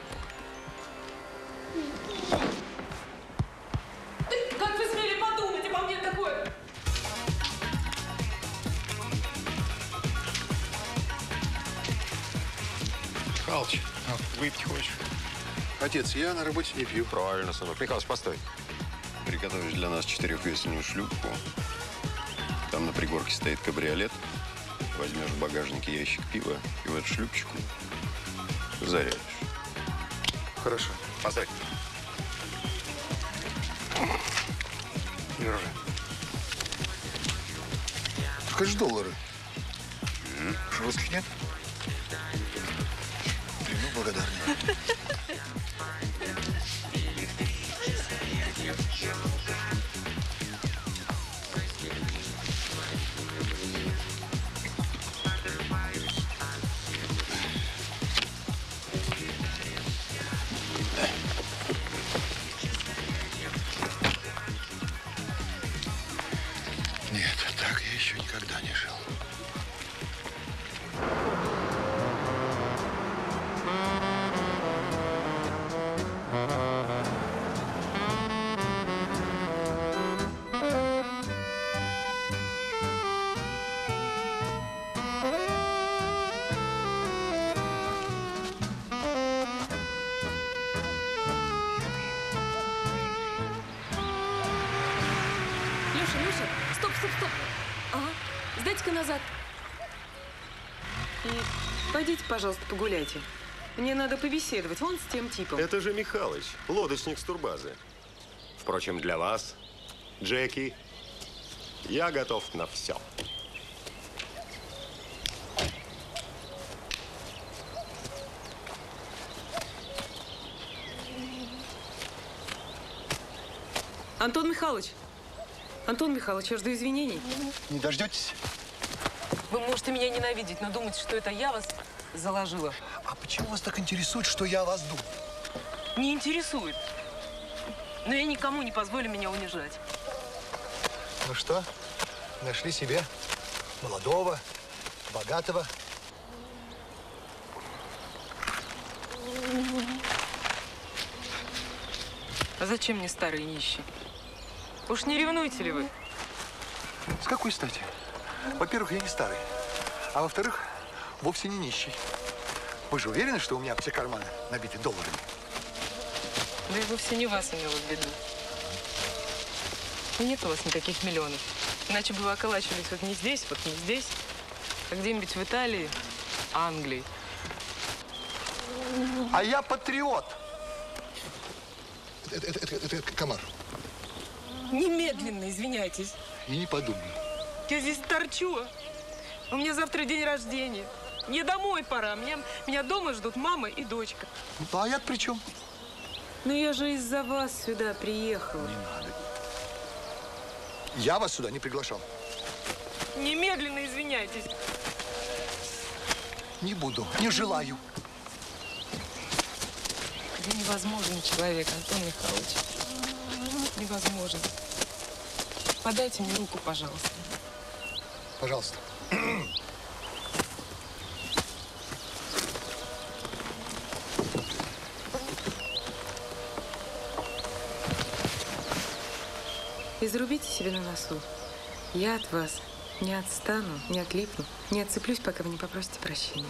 Как вы смели подумать обо мне такое? Михалыч, выпить хочешь? Отец, я на работе не пью. Правильно, сынок. Михалыч, постой. Приготовишь для нас четырехвесельную шлюпку. Там на пригорке стоит кабриолет. Возьмешь в багажнике ящик пива и в эту шлюпочку зарядишь. Хорошо. Постой. Держи. Скажи доллары. Mm. Русских нет? Ну, благодарен. Нет, так я еще никогда не жил. Леша, Леша, стоп, стоп, стоп. Ага, сдайте-ка назад. И пойдите, пожалуйста, погуляйте. Мне надо побеседовать вон с тем типом. Это же Михалыч, лодочник с турбазы. Впрочем, для вас, Джеки, я готов на все. Антон Михайлович, Антон Михайлович, я жду извинений. Не дождетесь? Вы можете меня ненавидеть, но думать, что это я вас заложила. А почему вас так интересует, что я вас думаю? Не интересует. Но я никому не позволю меня унижать. Ну что, нашли себе молодого, богатого? А зачем мне старые нищие? Уж не ревнуете ли вы? С какой стати? Во-первых, я не старый. А во-вторых, вовсе не нищий. Вы же уверены, что у меня все карманы набиты долларами? Да я вовсе не вас имела в виду. И нет у вас никаких миллионов. Иначе бы вы околачивались вот не здесь, вот не здесь, а где-нибудь в Италии, Англии. А я патриот. Это, это, это, это, это комар. Немедленно извиняйтесь. И не подумаю. Я здесь торчу. У меня завтра день рождения. Мне домой пора. Меня, меня дома ждут мама и дочка. Ну, а я при чем? Ну я же из-за вас сюда приехала. Не надо. Я вас сюда не приглашал. Немедленно извиняйтесь. Не буду, не желаю. Вы невозможный человек, Антон Михайлович. Невозможно. Подайте мне руку, пожалуйста. Пожалуйста. Изрубите себе на носу. Я от вас не отстану, не отлипну, не отцеплюсь, пока вы не попросите прощения.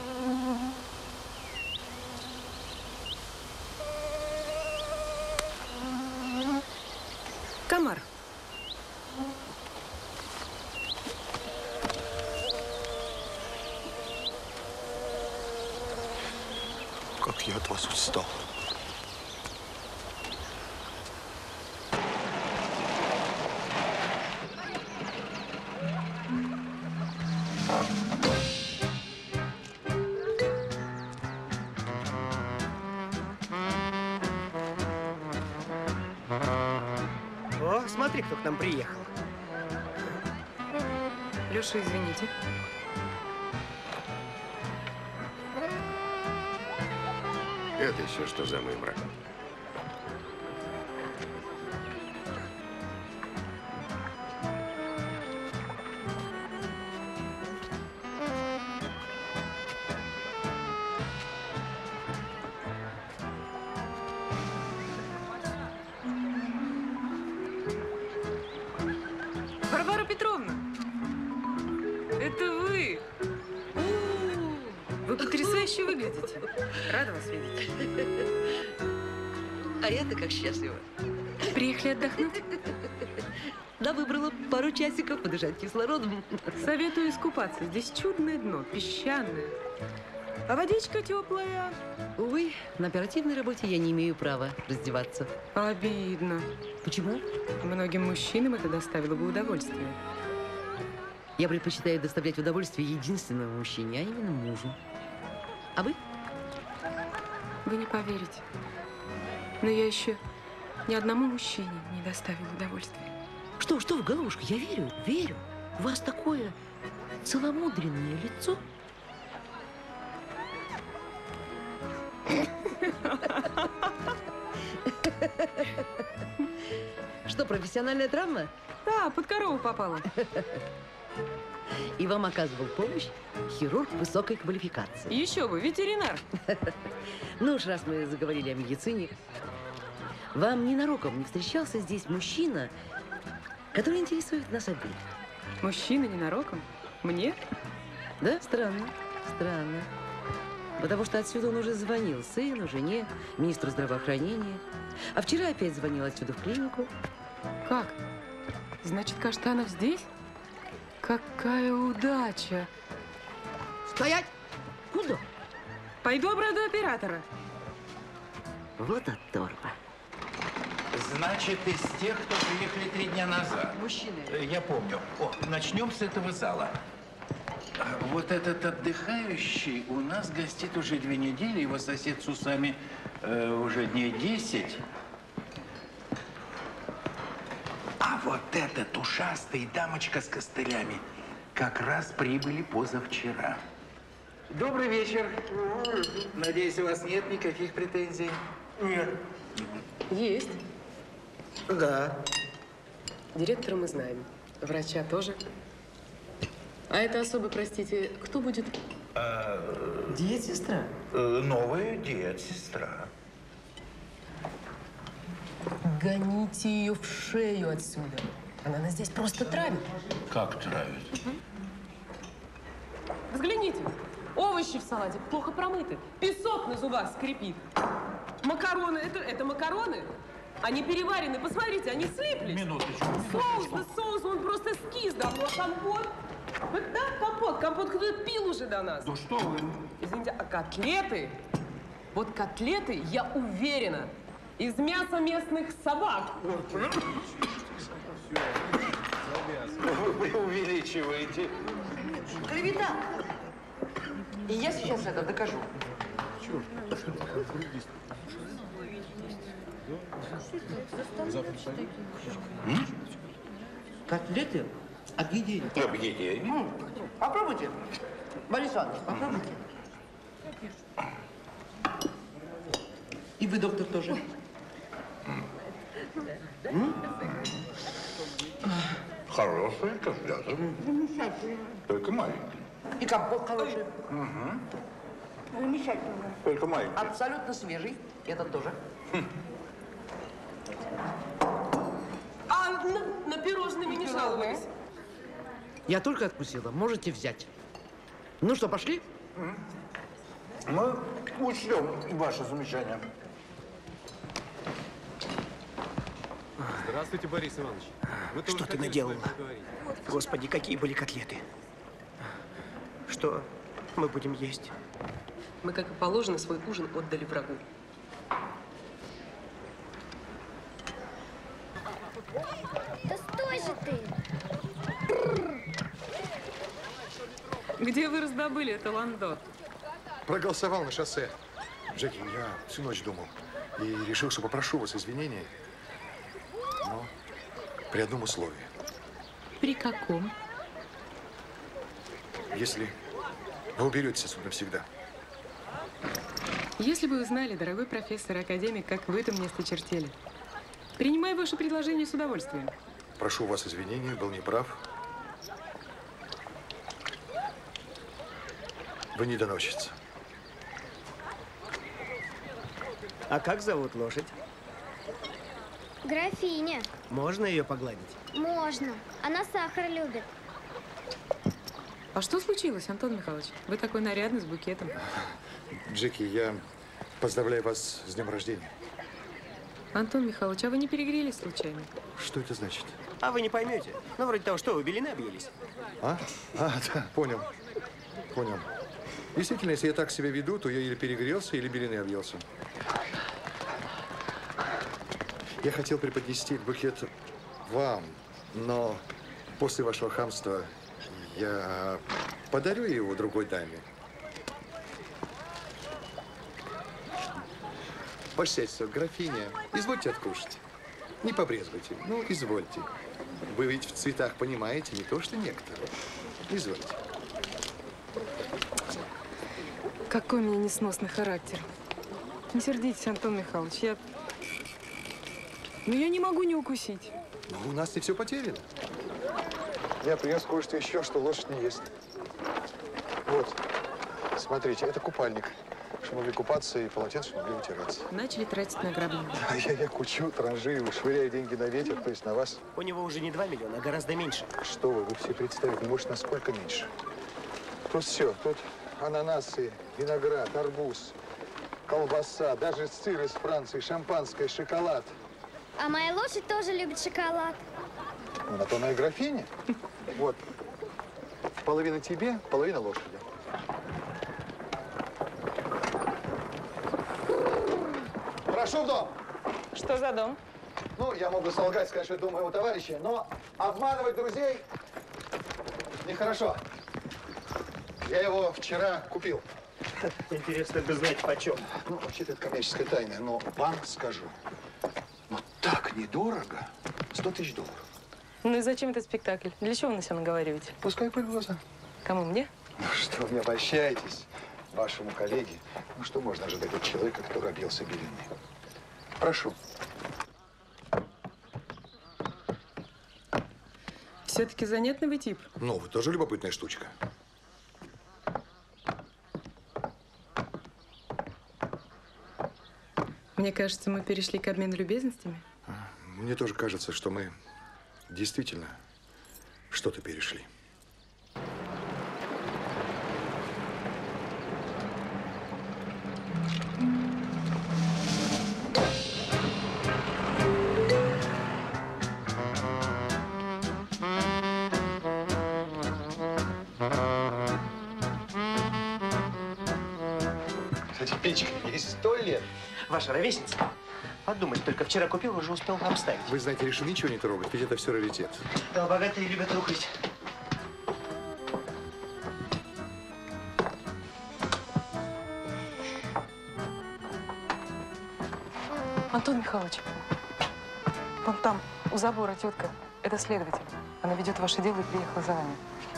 Комар. Как я от вас устал. О, смотри, кто к нам приехал. Леша, извините. Это еще что за мымра? Варвара Петровна, это вы? Вы потрясающе выглядите. Рада вас видеть. А я-то как счастлива. Приехали отдохнуть? Да, выбрала пару часиков подышать кислородом. Советую искупаться. Здесь чудное дно, песчаное. А водичка теплая. Увы, на оперативной работе я не имею права раздеваться. Обидно. Почему? Многим мужчинам это доставило бы удовольствие. Я предпочитаю доставлять удовольствие единственному мужчине, а именно мужу. А вы? Вы не поверите. Но я еще ни одному мужчине не доставила удовольствия. Что, что вы, голубушка, я верю, верю. У вас такое целомудренное лицо. Что, профессиональная травма? Да, под корову попала. И вам оказывал помощь хирург высокой квалификации. Еще бы, ветеринар. Ну уж раз мы заговорили о медицине, вам ненароком не встречался здесь мужчина, который интересует нас обеих? Мужчина ненароком? Мне? Да, странно, странно. Потому что отсюда он уже звонил сыну, жене, министру здравоохранения. А вчера опять звонил отсюда в клинику. Как? Значит, Каштанов здесь? Какая удача! Стоять! Куда? Пойду обрадую оператора. Вот оторва. Значит, из тех, кто приехали три дня назад. Мужчины. Я помню. О, начнем с этого зала. Вот этот отдыхающий у нас гостит уже две недели. Его сосед с усами э, уже дней десять. А вот этот ушастый и дамочка с костылями как раз прибыли позавчера. Добрый вечер. Надеюсь, у вас нет никаких претензий? Нет. Есть. Да. Директора мы знаем. Врача тоже. А это особо, простите, кто будет? А, Диет-сестра? э, новая диет-сестра. Гоните ее в шею отсюда. Она нас здесь просто травит. Как травит? Взгляните. Овощи в салате плохо промыты. Песок на зубах скрипит. Макароны. Это, это макароны? Они переварены. Посмотрите, они слиплись. Минуточку. Соус, да соус, он просто скис давно. Компот. Вот, да, компот. Компот кто-то пил уже до нас. Да что вы? Извините, а котлеты? Вот котлеты, я уверена, из мяса местных собак. Вы преувеличиваете. Клевета! И я сейчас это докажу. Котлеты объедение. Объедение? Попробуйте. Борис Иванович, попробуйте. И вы, доктор, тоже. Хорошие котлеты. Только маленькие. И компот хороший. Угу. Замечательно. Только маленькие. Абсолютно свежий. Этот тоже. А на, на пирожными не жаловались? Я только откусила. Можете взять. Ну что, пошли? Мы учтем ваше замечание. Здравствуйте, Борис Иванович. Вы тоже Что ты хотели наделала? с вами поговорить? Господи, какие были котлеты. Что мы будем есть? Мы, как и положено, свой ужин отдали врагу. Да стой же ты! Где вы раздобыли это ландо? Проголосовал на шоссе. Джеки, я всю ночь думал. И решил, что попрошу вас извинений. Но при одном условии. При каком? Если вы уберетесь отсюда навсегда. Если бы вы знали, дорогой профессор, академик, как вы это мне сточертели. Принимаю ваше предложение с удовольствием. Прошу у вас извинения, был неправ. Вы недоносчица. А как зовут лошадь? Графиня. Можно ее погладить? Можно. Она сахар любит. А что случилось, Антон Михайлович? Вы такой нарядный, с букетом. Джеки, я поздравляю вас с днем рождения. Антон Михайлович, а вы не перегрелись случайно? Что это значит? А вы не поймете. Ну, вроде того, что вы белины объелись. А? А, да, понял. Понял. Действительно, если я так себя веду, то я или перегрелся, или белины объелся. Я хотел преподнести букет вам, но после вашего хамства я подарю его другой даме. Посядьте, графиня, извольте откушать. Не побрезгуйте, ну, извольте. Вы ведь в цветах понимаете, не то что некоторые. Извольте. Какой у меня несносный характер. Не сердитесь, Антон Михайлович, я... Ну, я не могу не укусить. Но у нас не все потеряно. Я принес кое-что еще, что лошадь не ест. Вот, смотрите, это купальник. Чтобы могли купаться и полотенце, чтобы могли вытираться. Начали тратить на грабли. А я, я кучу, транжирую, швыряю деньги на ветер, то есть на вас. У него уже не два миллиона, а гораздо меньше. Что вы, вы все представить не можете, насколько меньше. Тут все, тут ананасы, виноград, арбуз, колбаса, даже сыр из Франции, шампанское, шоколад. А моя лошадь тоже любит шоколад. Ну, на то она и графиня. Вот, половина тебе, половина лошади. Прошу в дом. Что за дом? Ну, я могу солгать, сказать, что это дом моего товарища, но обманывать друзей нехорошо. Я его вчера купил. Интересно бы знать, почем. Ну, вообще-то это коммерческая тайна, но вам скажу. Но так недорого. сто тысяч долларов. Ну и зачем этот спектакль? Для чего вы на себя наговариваете? Пускай пыль в глаза. Кому, мне? Ну что, вы обращаетесь вашему коллеге? Ну что можно ожидать от человека, который объелся белины? Прошу. Все-таки занятный вы тип. Ну, вы тоже любопытная штучка. Мне кажется, мы перешли к обмену любезностями. Мне тоже кажется, что мы действительно что-то перешли. Кстати, печка ей сто лет. Ваша ровесница? Подумать, только вчера купил, уже успел обставить. Вы знаете, решил ничего не трогать, ведь это все раритет. Да, богатые любят рухлить. Антон Михайлович, вон там, у забора тетка. Это следователь. Она ведет ваше дело и приехала за вами.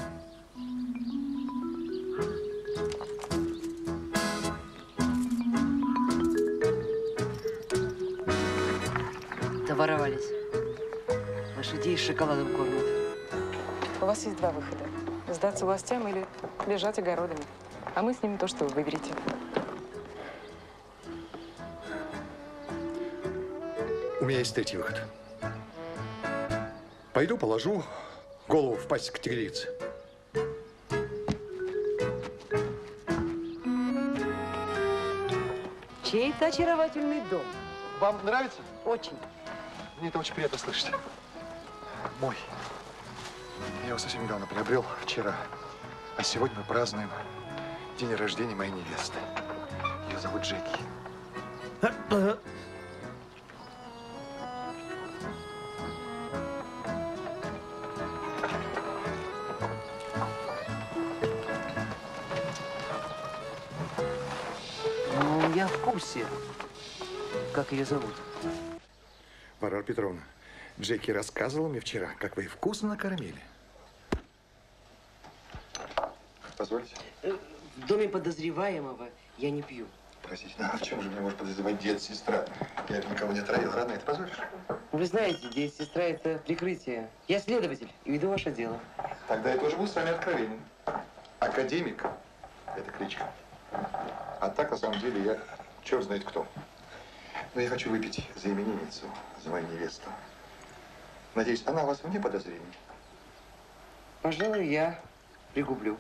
Воровались. Лошадей с шоколадом кормят. У вас есть два выхода. Сдаться властям или лежать огородами. А мы снимем то, что вы выберете. У меня есть третий выход. Пойду положу голову в пасть к тигрице. Чей-то очаровательный дом. Вам нравится? Очень. Мне это очень приятно слышать. Мой. Я его совсем недавно приобрел, вчера. А сегодня мы празднуем день рождения моей невесты. Ее зовут Джеки. Ну, я в курсе. Как ее зовут? Варвара Петровна, Джеки рассказывала мне вчера, как вы ее вкусно накормили. Позвольте? В доме подозреваемого я не пью. Простите, ну а в чем же меня может подозревать дед, сестра? Я ведь никого не отравил. Родная, ты позволишь? Вы знаете, здесь сестра – это прикрытие. Я следователь и веду ваше дело. Тогда я тоже буду с вами откровенен. Академик – это кличка. А так, на самом деле, я черт знает кто. Но я хочу выпить за именинницу, за мою невесту. Надеюсь, она у вас вне подозрений? Пожалуй, я пригублю.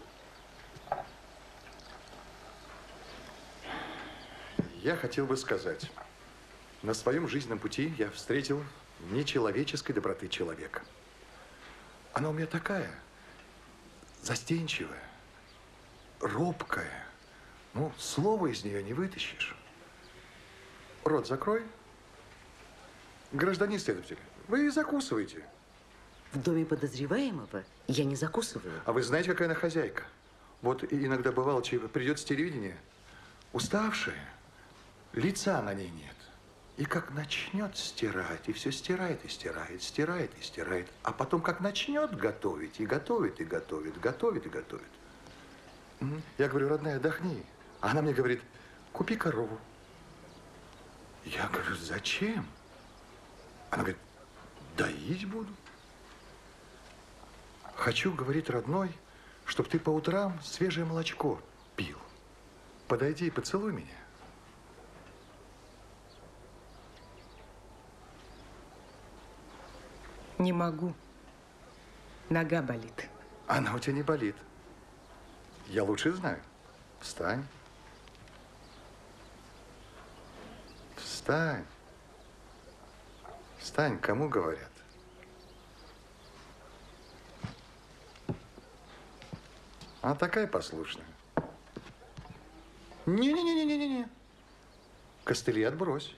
Я хотел бы сказать, на своем жизненном пути я встретил нечеловеческой доброты человека. Она у меня такая, застенчивая, робкая. Ну, слова из нее не вытащишь. Рот закрой. Гражданин следователь, вы закусываете. В доме подозреваемого я не закусываю. А вы знаете, какая она хозяйка? Вот иногда бывало, придет с телевидения, уставшая, лица на ней нет. И как начнет стирать, и все стирает и стирает, стирает и стирает. А потом как начнет готовить, и готовит, и готовит, готовит и готовит. Я говорю, родная, отдохни. А она мне говорит, купи корову. Я говорю, зачем? Она говорит, доить буду. Хочу, говорит, родной, чтобы ты по утрам свежее молочко пил. Подойди и поцелуй меня. Не могу. Нога болит. Она у тебя не болит. Я лучше знаю. Встань. Встань. Встань, кому говорят? Она такая послушная. Не-не-не-не-не-не. Костыли отбрось.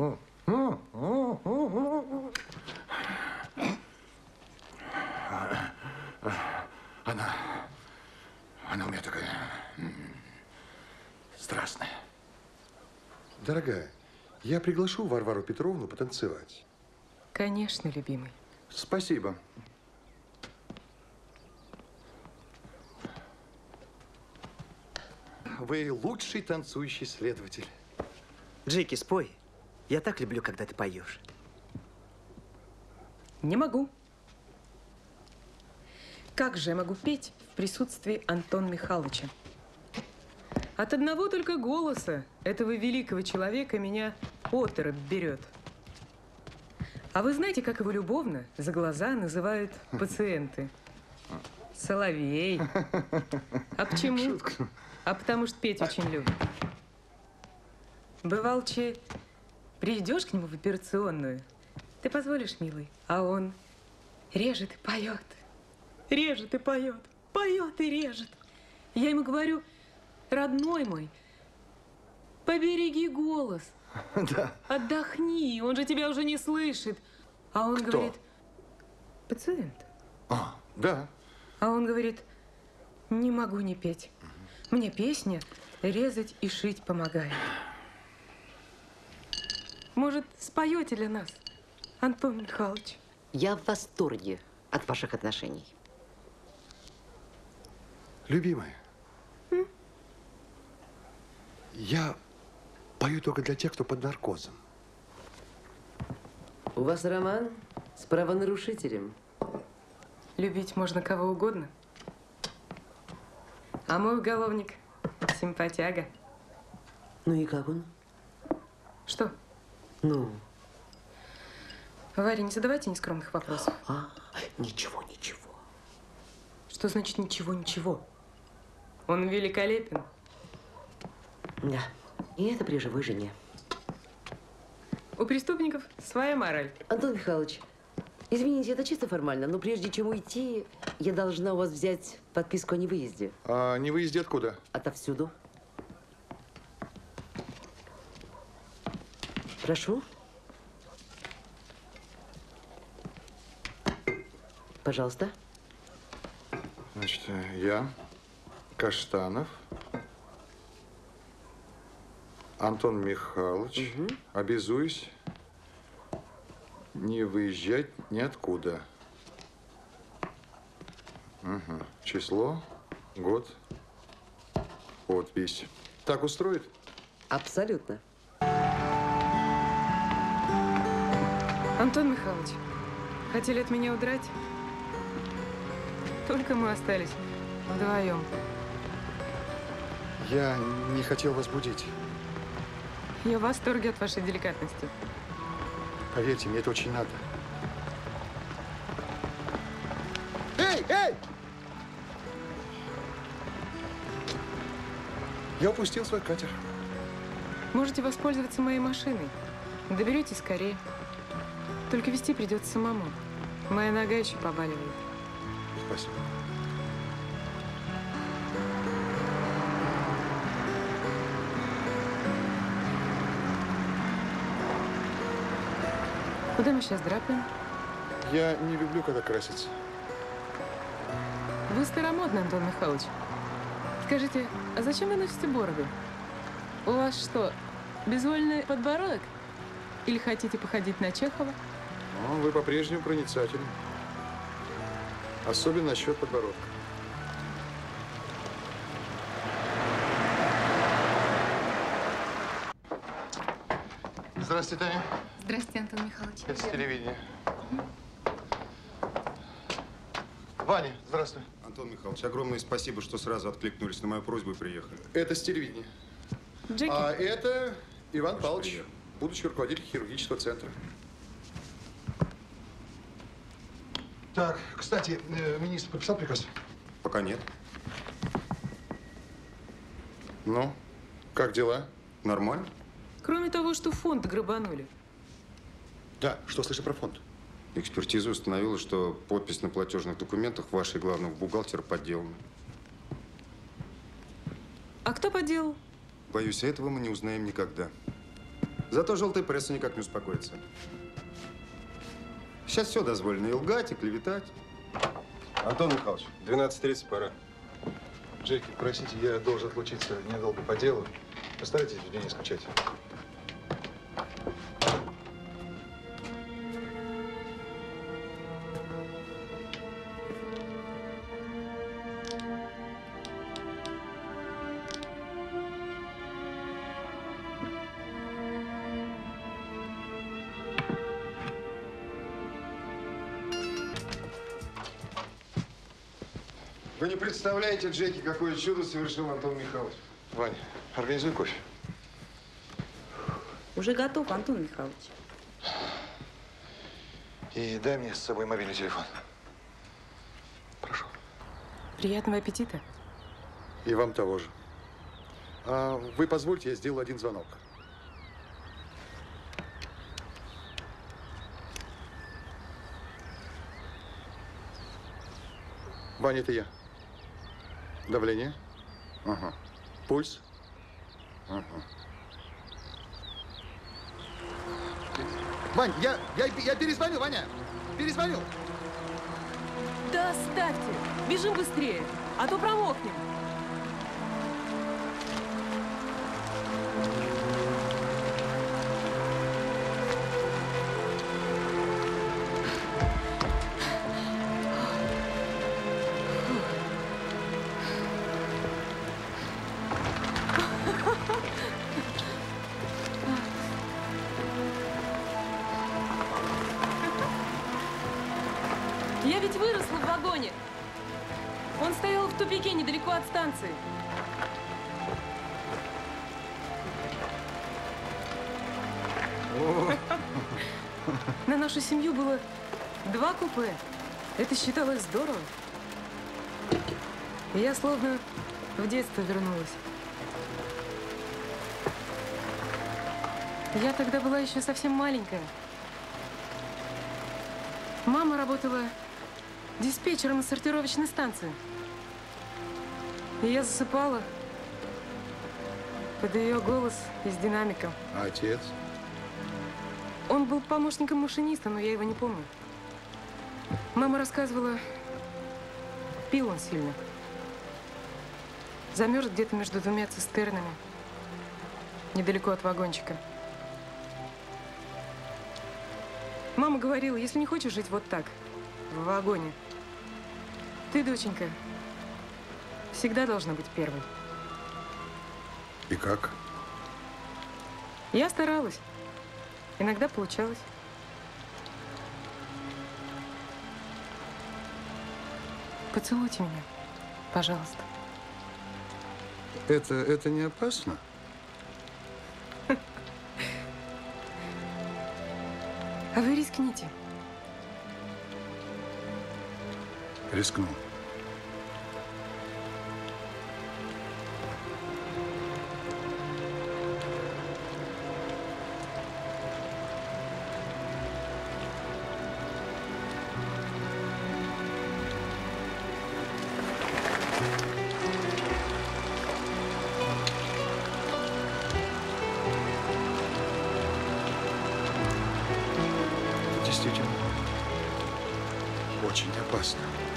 Она, она у меня такая страстная. Дорогая, я приглашу Варвару Петровну потанцевать. Конечно, любимый. Спасибо. Вы лучший танцующий следователь. Джеки, спой. Я так люблю, когда ты поешь. Не могу. Как же я могу петь в присутствии Антона Михайловича? От одного только голоса этого великого человека меня оторопь берет. А вы знаете, как его любовно за глаза называют пациенты? Соловей. А почему? Шутка. А потому что петь очень любит. Бывалче, придешь к нему в операционную, ты позволишь, милый, а он режет и поет, режет и поет, поет и режет. Я ему говорю: родной мой, побереги голос, Да. отдохни, он же тебя уже не слышит. А он Кто? говорит: пациент. А, да. А он говорит: не могу не петь. Мне песня резать и шить помогает. Может, споете для нас, Антон Михайлович? Я в восторге от ваших отношений. Любимая, М? я пою только для тех, кто под наркозом. У вас роман с правонарушителем. Любить можно кого угодно. А мой уголовник – симпатяга. Ну и как он? Что? Ну? Варя, не задавайте нескромных вопросов. А, ничего, ничего. Что значит ничего, ничего? Он великолепен. Да. И это при живой жене. У преступников своя мораль. Антон Михайлович, извините, это чисто формально, но прежде чем уйти, я должна у вас взять подписку о невыезде. А не выезде откуда? Отовсюду. Прошу. Пожалуйста. Значит, я, Каштанов, Антон Михайлович, угу. обязуюсь не выезжать ниоткуда. Угу. Число, год, подпись. Так устроит? Абсолютно. Антон Михайлович, хотели от меня удрать? Только мы остались вдвоем. Я не хотел вас будить. Я в восторге от вашей деликатности. Поверьте, мне это очень надо. Эй, эй! Я упустил свой катер. Можете воспользоваться моей машиной. Доберетесь скорее. Только везти придется самому. Моя нога еще побаливает. Спасибо. Куда мы сейчас драпаем? Я не люблю, когда красятся. Вы старомодный, Антон Михайлович. Скажите, а зачем вы носите бороду? У вас что, безвольный подбородок? Или хотите походить на Чехова? Ну, вы по-прежнему проницательны. Особенно насчет подбородка. Здравствуйте, Таня. Здравствуйте, Антон Михайлович. Это с телевидения. Ваня, здравствуй. Антон Михайлович, огромное спасибо, что сразу откликнулись на мою просьбу и приехали. Это с телевидения. Джеки. А это Иван Павлович, будущий руководитель хирургического центра. Так, кстати, министр подписал приказ? Пока нет. Ну, как дела? Нормально. Кроме того, что фонд грабанули. Да, что слышишь про фонд? Экспертиза установила, что подпись на платежных документах вашей главного бухгалтера подделана. А кто подделал? Боюсь, этого мы не узнаем никогда. Зато желтая пресса никак не успокоится. Сейчас все дозволено. И лгать, и клеветать. Антон Михайлович, двенадцать тридцать, пора. Джеки, простите, я должен отлучиться недолго по делу. Постарайтесь в день не скучать. Вы не представляете, Джеки, какое чудо совершил Антон Михайлович. Вань, организуй кофе. Уже готов, Антон Михайлович. И дай мне с собой мобильный телефон. Прошу. Приятного аппетита. И вам того же. А вы позвольте, я сделаю один звонок. Ваня, это я. Давление? Ага. Пульс? Ага. Вань, я, я, я перезвоню, Ваня! Перезвоню! Да оставьте! Бежим быстрее, а то промокнем. Я ведь выросла в вагоне. Он стоял в тупике недалеко от станции. На нашу семью было два купе. Это считалось здорово. И я словно в детство вернулась. Я тогда была еще совсем маленькая. Мама работала диспетчером на сортировочной станции. И я засыпала под ее голос из динамика. А отец? Он был помощником машиниста, но я его не помню. Мама рассказывала, пил он сильно. Замерз где-то между двумя цистернами, недалеко от вагончика. Мама говорила, если не хочешь жить вот так, в вагоне, ты, доченька, всегда должна быть первой. И как? Я старалась. Иногда получалось. Поцелуйте меня, пожалуйста. Это, это не опасно? А вы рискните. Рискну. Действительно, очень опасно.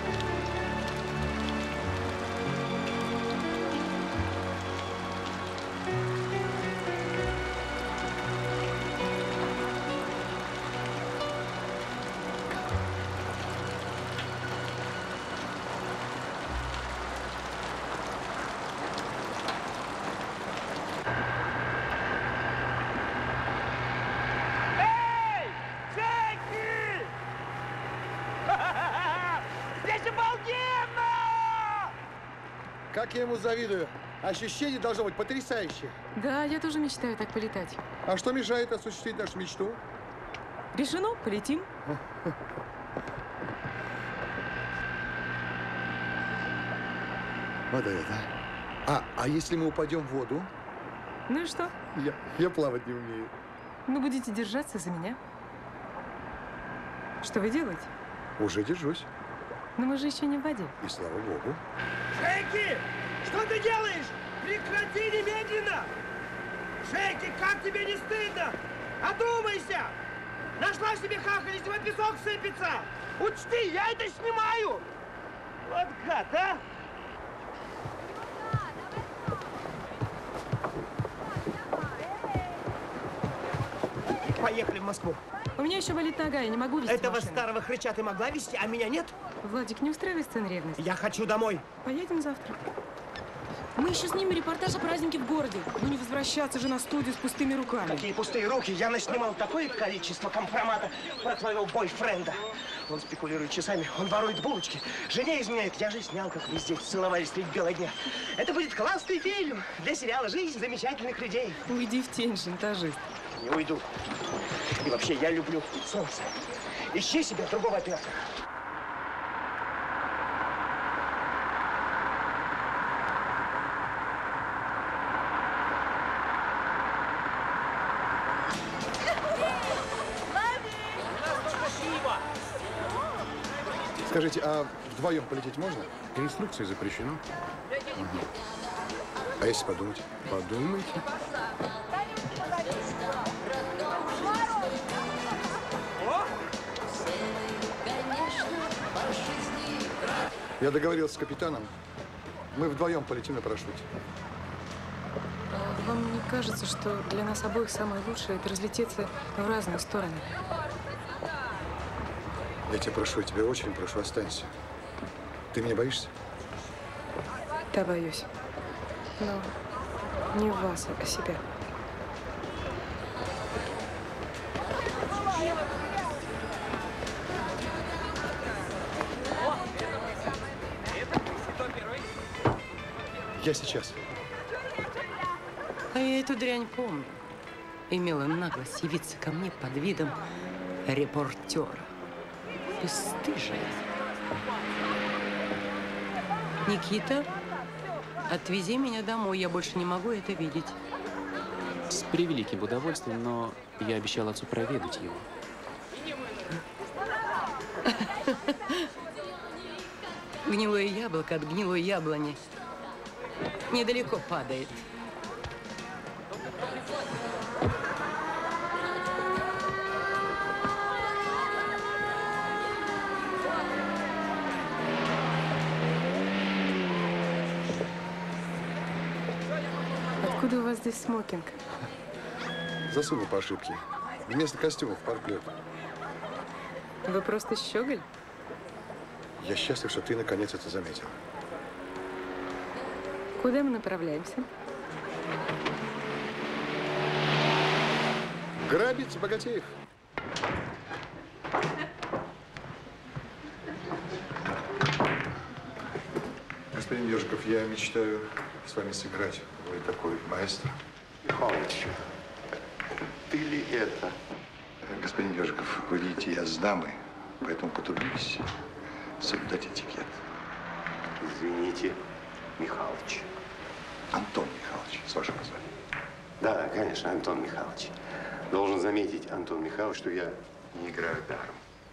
Как я ему завидую. Ощущение должно быть потрясающее. Да, я тоже мечтаю так полетать. А что мешает осуществить нашу мечту? Решено, полетим. Вот это. А, а если мы упадем в воду? Ну и что? Я, я плавать не умею. Вы будете держаться за меня. Что вы делаете? Уже держусь. Но мы же еще не в воде. И слава богу. Джеки! Что ты делаешь? Прекрати немедленно! Шейки, как тебе не стыдно? Одумайся! Нашла себе хахаль, из него песок сыпется! Учти, я это снимаю! Вот гад, а! Поехали в Москву. У меня еще болит нога, я не могу вести Этого машину. старого хрыча ты могла вести, а меня нет? Владик, не устраивай сцен ревности. Я хочу домой. Поедем завтра. Мы еще снимем репортаж о празднике в городе. Ну не возвращаться же на студию с пустыми руками. Какие пустые руки? Я наснимал такое количество компромата про твоего бойфренда. Он спекулирует часами, он ворует булочки, жене изменяет. Я же снял, как вы здесь целовались средь бела дня. Это будет классный фильм для сериала «Жизнь замечательных людей». Уйди в тень, шантажист. Не уйду. И вообще, я люблю солнце. Ищи себе другого оператора. Скажите, а вдвоем полететь можно? Инструкции запрещено. Угу. А если подумать? Подумайте. Я договорился с капитаном. Мы вдвоем полетим на парашюте. А вам не кажется, что для нас обоих самое лучшее – это разлететься в разные стороны? Я тебя прошу, я тебя очень прошу, останься. Ты меня боишься? Да, боюсь. Но не вас, а себя. Я сейчас. А я эту дрянь помню. Имела наглость явиться ко мне под видом репортера. Бесстыжая. Никита, отвези меня домой. Я больше не могу это видеть. С превеликим удовольствием, но я обещал отцу проведать его. Гнилое яблоко от гнилой яблони недалеко падает. Откуда у вас здесь смокинг? Засунул по ошибке. Вместо костюмов парк-лет. Вы просто щеголь? Я счастлив, что ты наконец это заметила. Куда мы направляемся? Грабить богатеев. Господин Ежиков, я мечтаю с вами сыграть. Вы такой маэстро. Михалыч, ты ли это? Господин Ежиков, вы видите, я с дамы, поэтому потрудитесь соблюдать этикет. Извините, Михалыч. Антон Михайлович, с вашего позволения. Да, конечно, Антон Михайлович. Должен заметить, Антон Михайлович, что я не играю даром.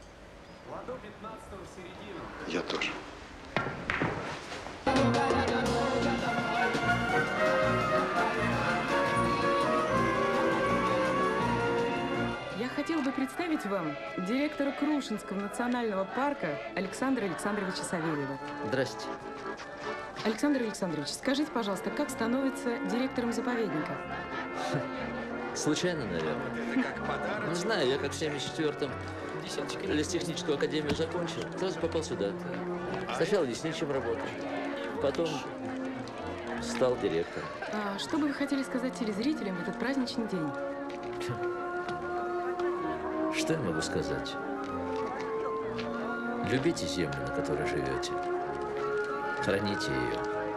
Я тоже. Я хотела бы представить вам директора Крушинского национального парка Александра Александровича Савельева. Здрасте. Александр Александрович, скажите, пожалуйста, как становится директором заповедника? Случайно, наверное. Не знаю, я как в семьдесят четвёртом лестехническую академию закончил, сразу попал сюда. Сначала лесничим работал, потом стал директором. А что бы вы хотели сказать телезрителям в этот праздничный день? Что я могу сказать? Любите землю, на которой живете. Храните ее.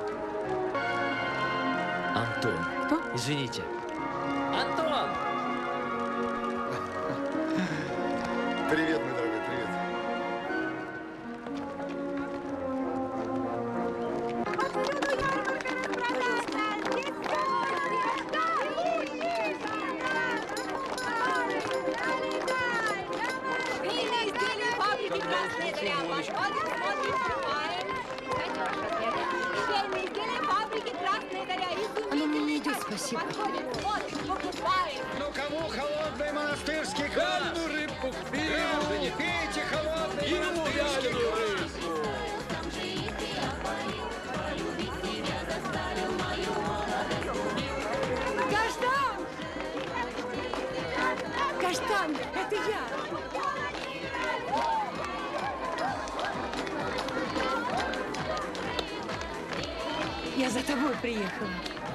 Антон. Кто? Извините. Антон! Привет, мой дорогой, привет. Оно мне не идет, спасибо. Спасибо. Ну кому холодный монастырский квас? Вяленую рыбку к Граждане, пиву. пейте холодный И ему монастырский вяленую квас. рыбку. Каштан! Каштан, это я! Я за тобой приехала.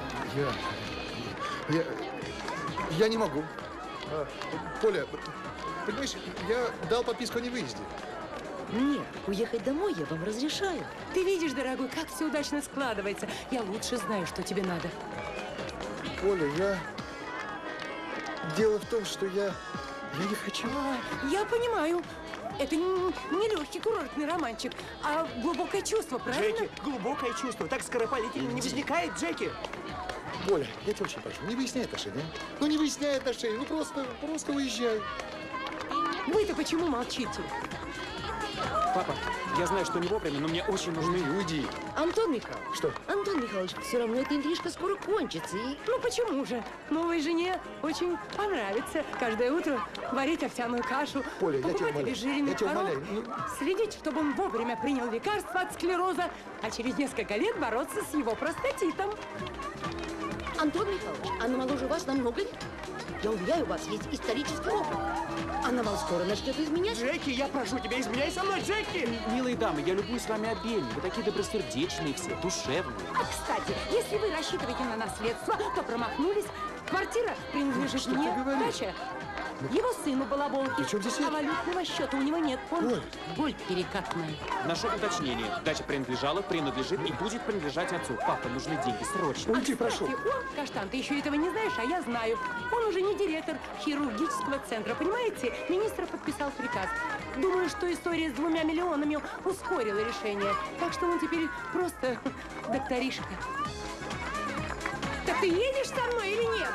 Я... Я... Я не могу. А, Поля, понимаешь, я дал подписку о невыезде. Нет, уехать домой я вам разрешаю. Ты видишь, дорогой, как все удачно складывается. Я лучше знаю, что тебе надо. Поля, я... Дело в том, что я... Я не хочу. А, я понимаю. Это не, не легкий курортный романчик, а глубокое чувство, правильно? Джеки, глубокое чувство. Так скоропалительно не возникает, Джеки. Поля, я тебя очень прошу, не выясняй отношения. а? Ну не выясняй отношения, ну просто, просто уезжай. Вы-то почему молчите? Папа, я знаю, что не вовремя, но мне очень нужны... Уйди. Антон Михайлович. Что? Антон Михайлович, все равно эта интрижка скоро кончится. И... Ну почему же? Новой жене очень понравится каждое утро варить овсяную кашу, Поля, я тебя покупать умоляю, обезжиренный я тебя творог, умоляю, ну- следить, чтобы он вовремя принял лекарство от склероза, а через несколько лет бороться с его простатитом. Антон Михайлович, она моложе вас на много лет. Я уверяю, у вас есть исторический опыт. Она вам скоро начнет изменять. Джеки, я прошу тебя, изменяй со мной, Джеки! Милые дамы, я любуюсь вами обеими. Вы такие добросердечные все, душевные. А, кстати, если вы рассчитываете на наследство, то промахнулись. Квартира принадлежит Что мне, ты говоришь? дача его сыну балаболки. При чем здесь а это? валютного счета у него нет. Он Оль. боль перекатная. Вношу уточнение. Дача принадлежала, принадлежит и будет принадлежать отцу. Папа, нужны деньги, срочно. Уйди, прошу. Кстати, он, Каштан, ты еще этого не знаешь, а я знаю. Он уже не директор хирургического центра, понимаете? Министр подписал приказ. Думаю, что история с двумя миллионами ускорила решение. Так что он теперь просто докторишка. Так ты едешь со мной или нет?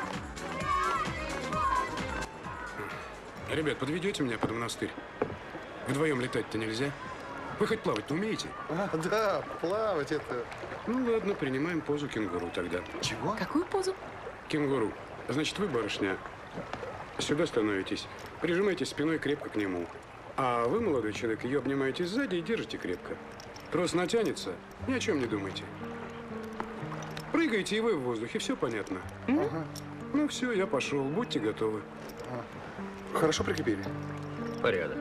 Ребят, подведете меня под монастырь? Вдвоем летать-то нельзя? Вы хоть плавать-то умеете? А, да, плавать это... Ну ладно, принимаем позу кенгуру тогда. Чего? Какую позу? Кенгуру. Значит, вы, барышня, сюда становитесь, прижимаетесь спиной крепко к нему. А вы, молодой человек, ее обнимаете сзади и держите крепко. Трос натянется, ни о чем не думайте. Прыгаете и вы в воздухе, все понятно. Ага. Ну все, я пошел, будьте готовы. Хорошо прикрепили? Порядок.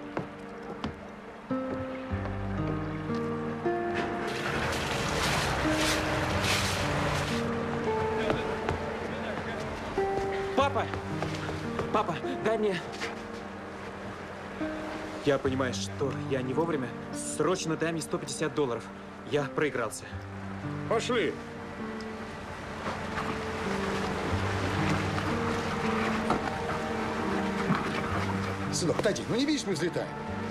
Папа! Папа, дай мне... Я понимаю, что я не вовремя. Срочно дай мне сто пятьдесят долларов. Я проигрался. Пошли! Сынок, отойди, ну не видишь, мы взлетаем.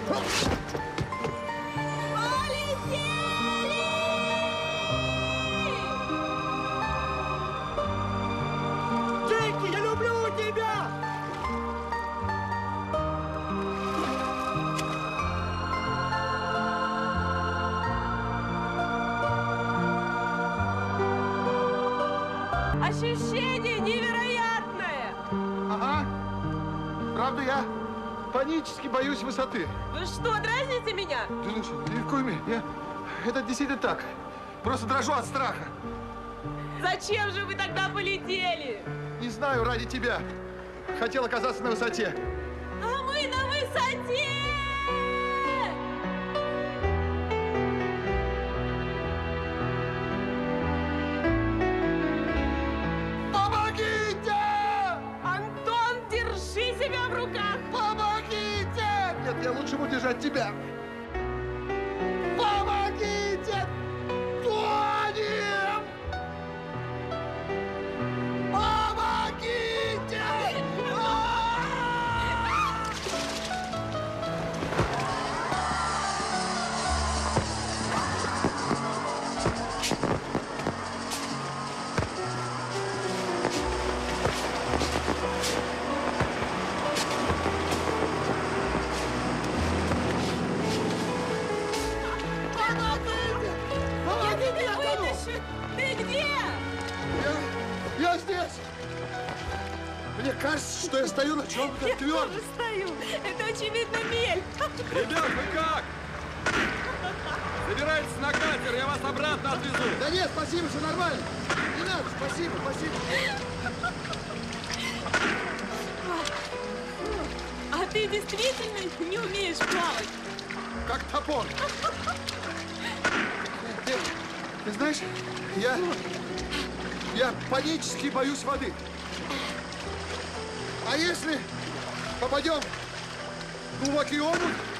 Джеки, я люблю тебя! Ощущение невероятное! Ага. Правда, я панически боюсь высоты. Вы что, дразните меня? Да ну что, ни в коем мере. Я... Это действительно так. Просто дрожу от страха. Зачем же вы тогда полетели? Не знаю, ради тебя. Хотел оказаться на высоте. А мы на высоте! Помогите! Антон, держи себя в руках! Помогите! Нет, я лучше буду держать тебя. Помогите! Тонем! Помогите! кажется, что я стою на чем-то Я твердом. тоже стою. Это очевидно мель. Ребят, вы как? Забирайтесь на катер, я вас обратно отвезу. Да нет, спасибо, все нормально. Не надо, спасибо, спасибо. А ты действительно не умеешь плавать? Как топор. Ты, ты знаешь, я, я панически боюсь воды. А если попадем в глубокий омут?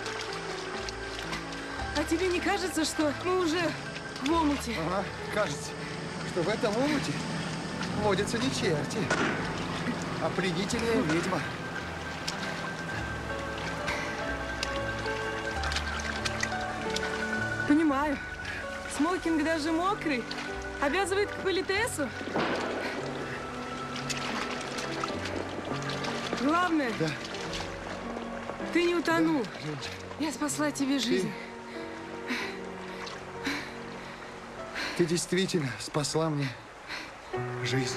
А тебе не кажется, что мы уже в омуте? Ага, кажется, что в этом омуте водятся не черти, а пленительная ведьма. Понимаю. Смокинг даже мокрый обязывает к политесу. Главное, да. Ты не утонул. Да. Я спасла тебе жизнь. Ты, ты действительно спасла мне жизнь.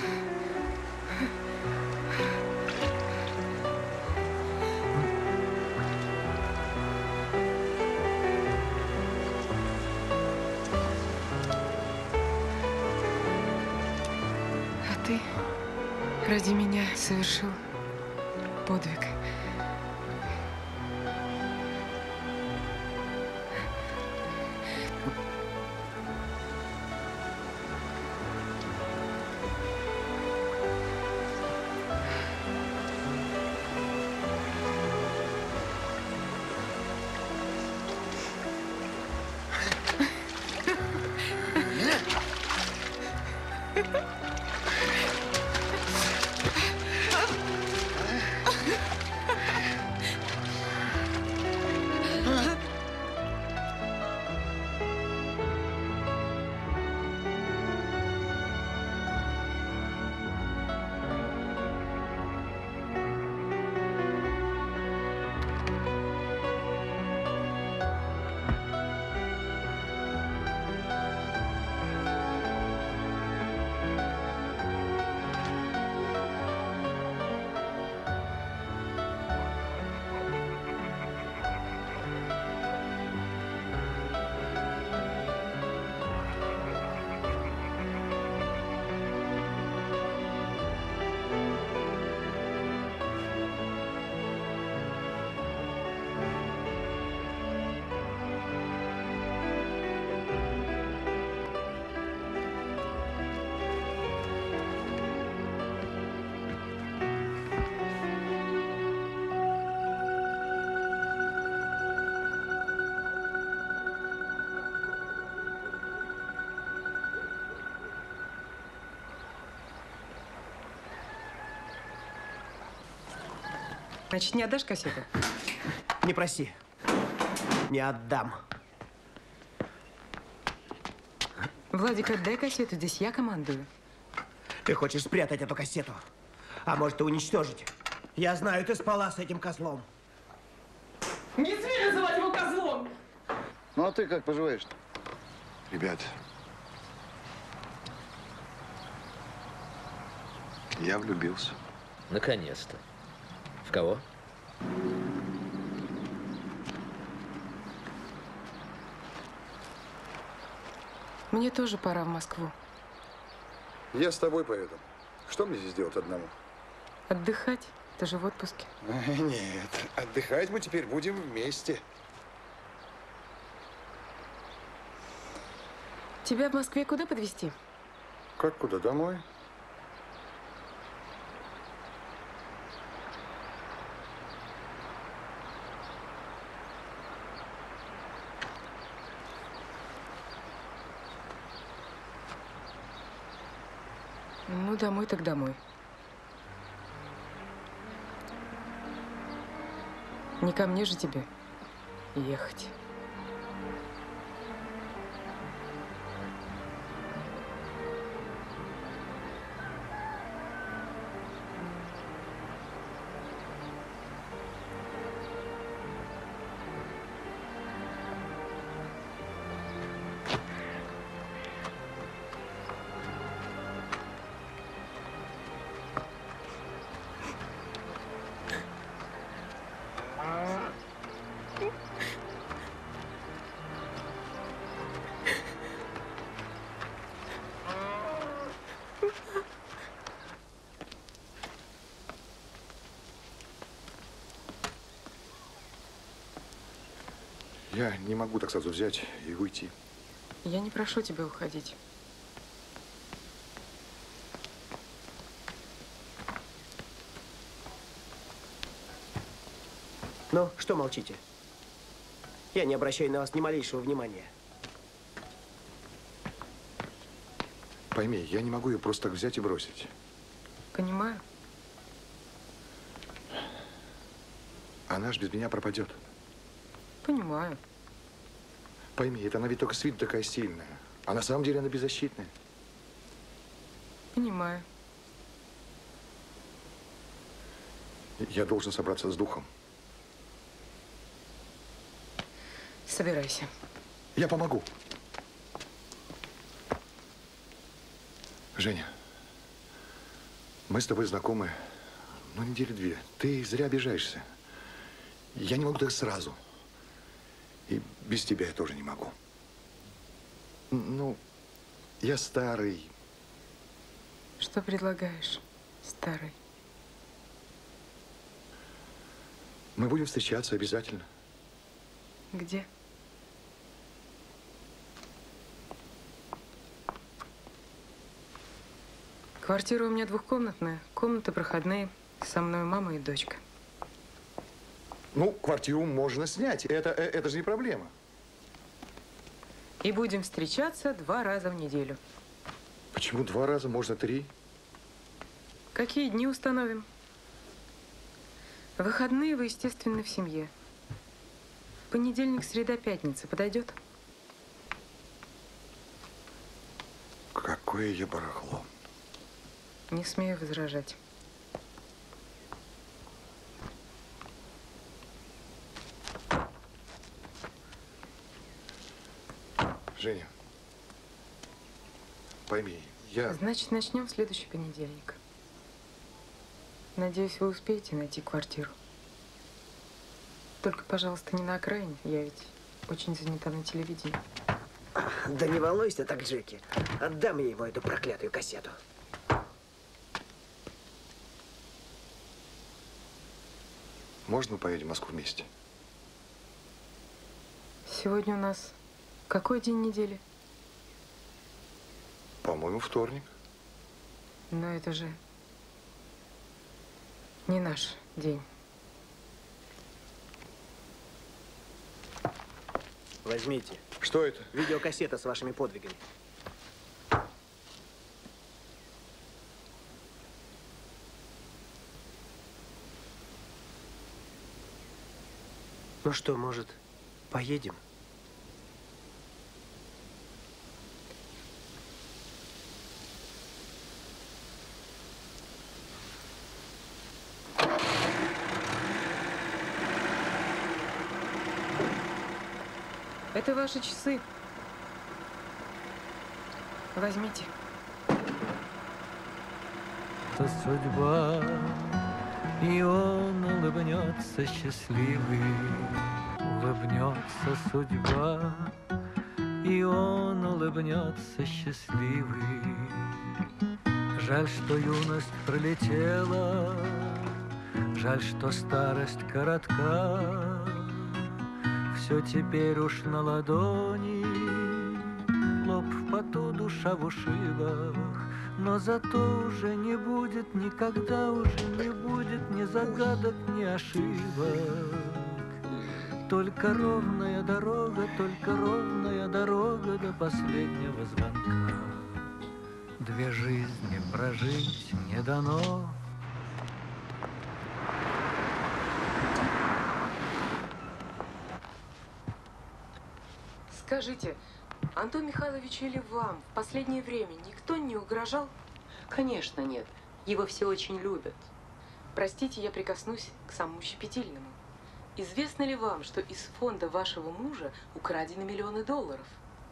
А ты ради меня совершил подвиг. Значит, не отдашь кассету? Не проси. Не отдам. Владик, отдай кассету, здесь я командую. Ты хочешь спрятать эту кассету? А может, и уничтожить? Я знаю, ты спала с этим козлом. Не смей называть его козлом! Ну, а ты как поживаешь? Ребят, я влюбился. Наконец-то. В кого? Мне тоже пора в Москву. Я с тобой поеду. Что мне здесь делать одному? Отдыхать? Ты же в отпуске. Нет, отдыхать мы теперь будем вместе. Тебя в Москве куда подвезти? Как куда? Домой? Ну, домой так домой. Не ко мне же тебе ехать. Я не могу так сразу взять и уйти. Я не прошу тебя уходить. Ну, что молчите? Я не обращаю на вас ни малейшего внимания. Пойми, я не могу ее просто так взять и бросить. Понимаю. Она ж без меня пропадет. Понимаю. Пойми, это она ведь только с виду такая сильная. А на самом деле она беззащитная. Понимаю. Я должен собраться с духом. Собирайся. Я помогу. Женя, мы с тобой знакомы, ну, недели две. Ты зря обижаешься. Я не могу так сразу. И без тебя я тоже не могу. Ну, я старый. Что предлагаешь, старый? Мы будем встречаться обязательно. Где? Квартира у меня двухкомнатная. Комнаты проходные. Со мной мама и дочка. Ну, квартиру можно снять. Это, это же не проблема. И будем встречаться два раза в неделю. Почему два раза? Можно три? Какие дни установим? Выходные вы, естественно, в семье. Понедельник, среда, пятница. Подойдет? Какое я барахло. Не смею возражать. Женя, пойми, я… Значит, начнем в следующий понедельник. Надеюсь, вы успеете найти квартиру. Только, пожалуйста, не на окраине. Я ведь очень занята на телевидении. Да не волнуйся так, Джеки. Отдам я ему эту проклятую кассету. Можно мы поедем в Москву вместе? Сегодня у нас какой день недели? По-моему, вторник. Но это же не наш день. Возьмите. Что это? Видеокассета с вашими подвигами. Ну что, может, поедем? Это ваши часы. Возьмите. Это судьба, и он улыбнется счастливый. Улыбнется судьба, и он улыбнется счастливый. Жаль, что юность пролетела, жаль, что старость коротка. Все теперь уж на ладони, лоб в поту, душа в ушибах. Но зато уже не будет, никогда уже не будет ни загадок, ни ошибок. Только ровная дорога, только ровная дорога до последнего звонка. Две жизни прожить не дано. Скажите, Антон Михайлович или вам в последнее время никто не угрожал? Конечно, нет. Его все очень любят. Простите, я прикоснусь к самому щепетильному. Известно ли вам, что из фонда вашего мужа украдены миллионы долларов?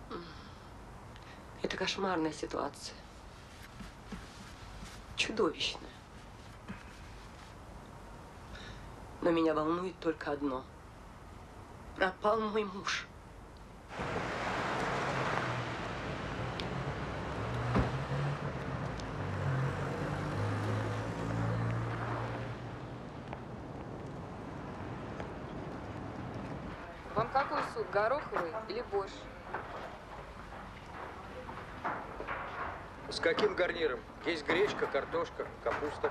Это кошмарная ситуация. Чудовищная. Но меня волнует только одно. Пропал мой муж. Вам какой суп, гороховый или борщ? С каким гарниром? Есть гречка, картошка, капуста.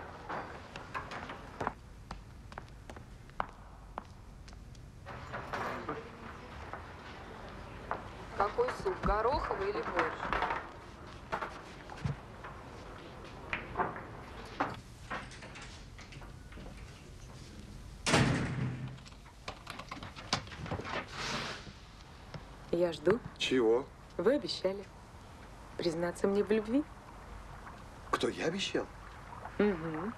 Какой суп, гороховый или борщ? Я жду. Чего? Вы обещали признаться мне в любви. Кто, я обещал? Угу.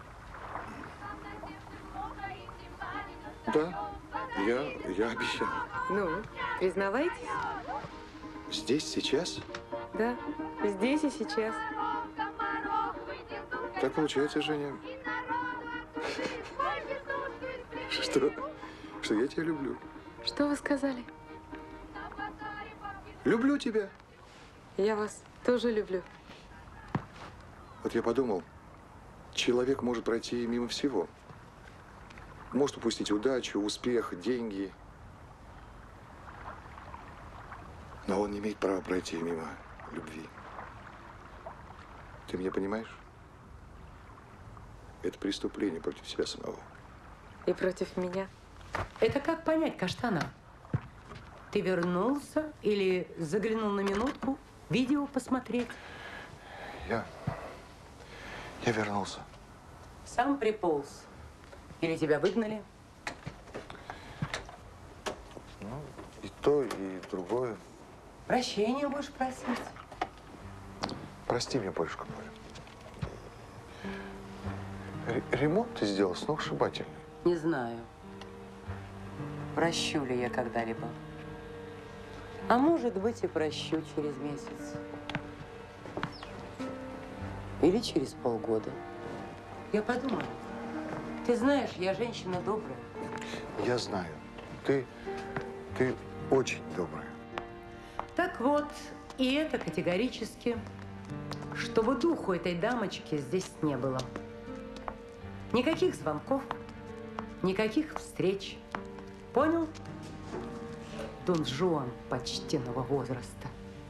Да, я, я обещал. Ну, признавайтесь? Здесь, сейчас? Да, здесь и сейчас. Так получается, Женя. Что? Что я тебя люблю. Что вы сказали? Люблю тебя. Я вас тоже люблю. Вот я подумал, человек может пройти мимо всего. Может упустить удачу, успех, деньги. Но он не имеет права пройти мимо любви. Ты меня понимаешь? Это преступление против себя самого. И против меня. Это как понять, Каштанов? Ты вернулся или заглянул на минутку видео посмотреть? Я... Я вернулся. Сам приполз. Или тебя выгнали? Ну, и то, и другое. Прощения будешь просить? Прости меня, Полюшка моя. Ремонт ты сделал сногсшибательный. Не знаю, прощу ли я когда-либо. А может быть, и прощу через месяц. Или через полгода. Я подумаю. Ты знаешь, я женщина добрая. Я знаю. Ты, ты очень добрая. Так вот, и это категорически, чтобы духу этой дамочки здесь не было. Никаких звонков, никаких встреч. Понял? Дон Жуан почтенного возраста.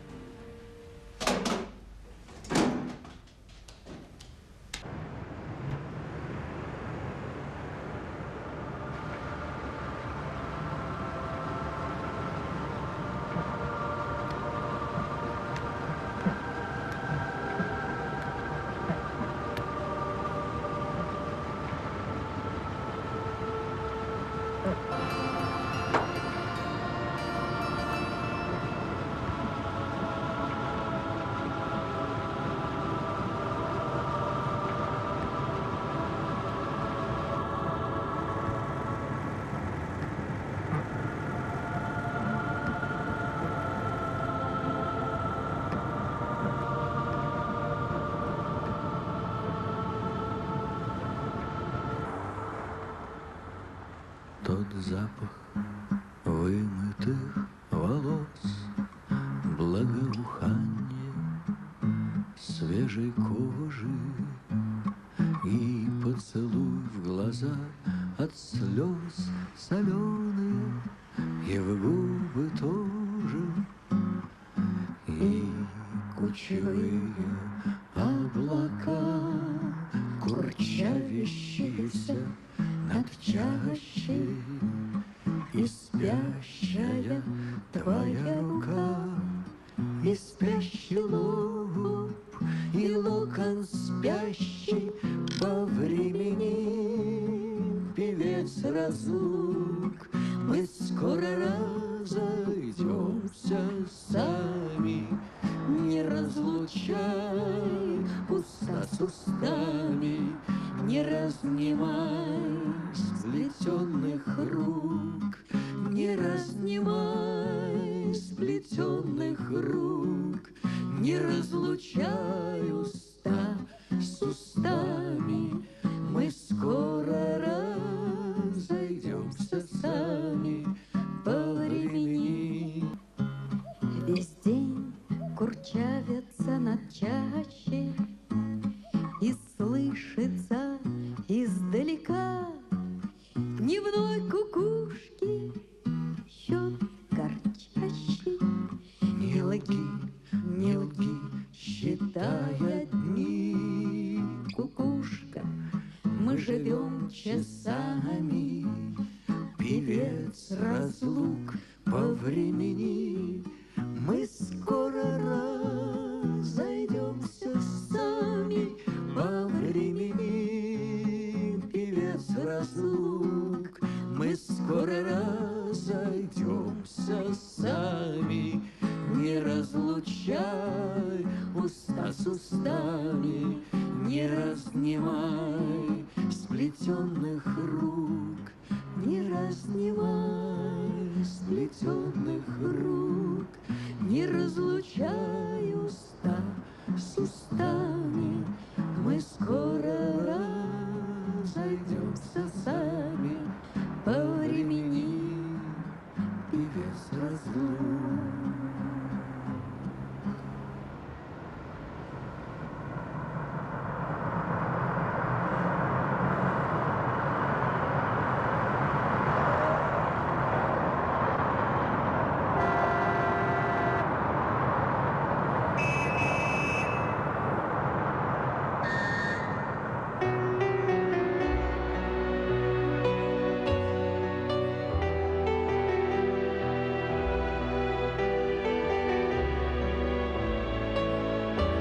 Тот запах вымытых волос, благоухание свежей кожи и поцелуй в глаза от слез соленые и в губы тоже, и кучевые облака, курчавящиеся над чащей, и спящая твоя рука, и спящий лоб, и локон спящий во времени, певец разлук. Мы скоро разойдемся сами, не разлучай уста с устами, не разнимай сплетенных рук, не разнимай сплетенных рук, не разлучай уста с устами. Мы скоро разойдемся сами по времени. Весь день курчавятся над чащей, и слышится издалека дневной кукушки счет певец разлук по времени. Мы скоро разойдемся сами по времени. Певец разлук, мы скоро разойдемся сами. Не разлучай уста с устами, не разнимай сплетенных рук, не разнимай сплетенных рук, не разлучай уста с устами. Мы скоро разойдемся сами по времени. Певец разлук.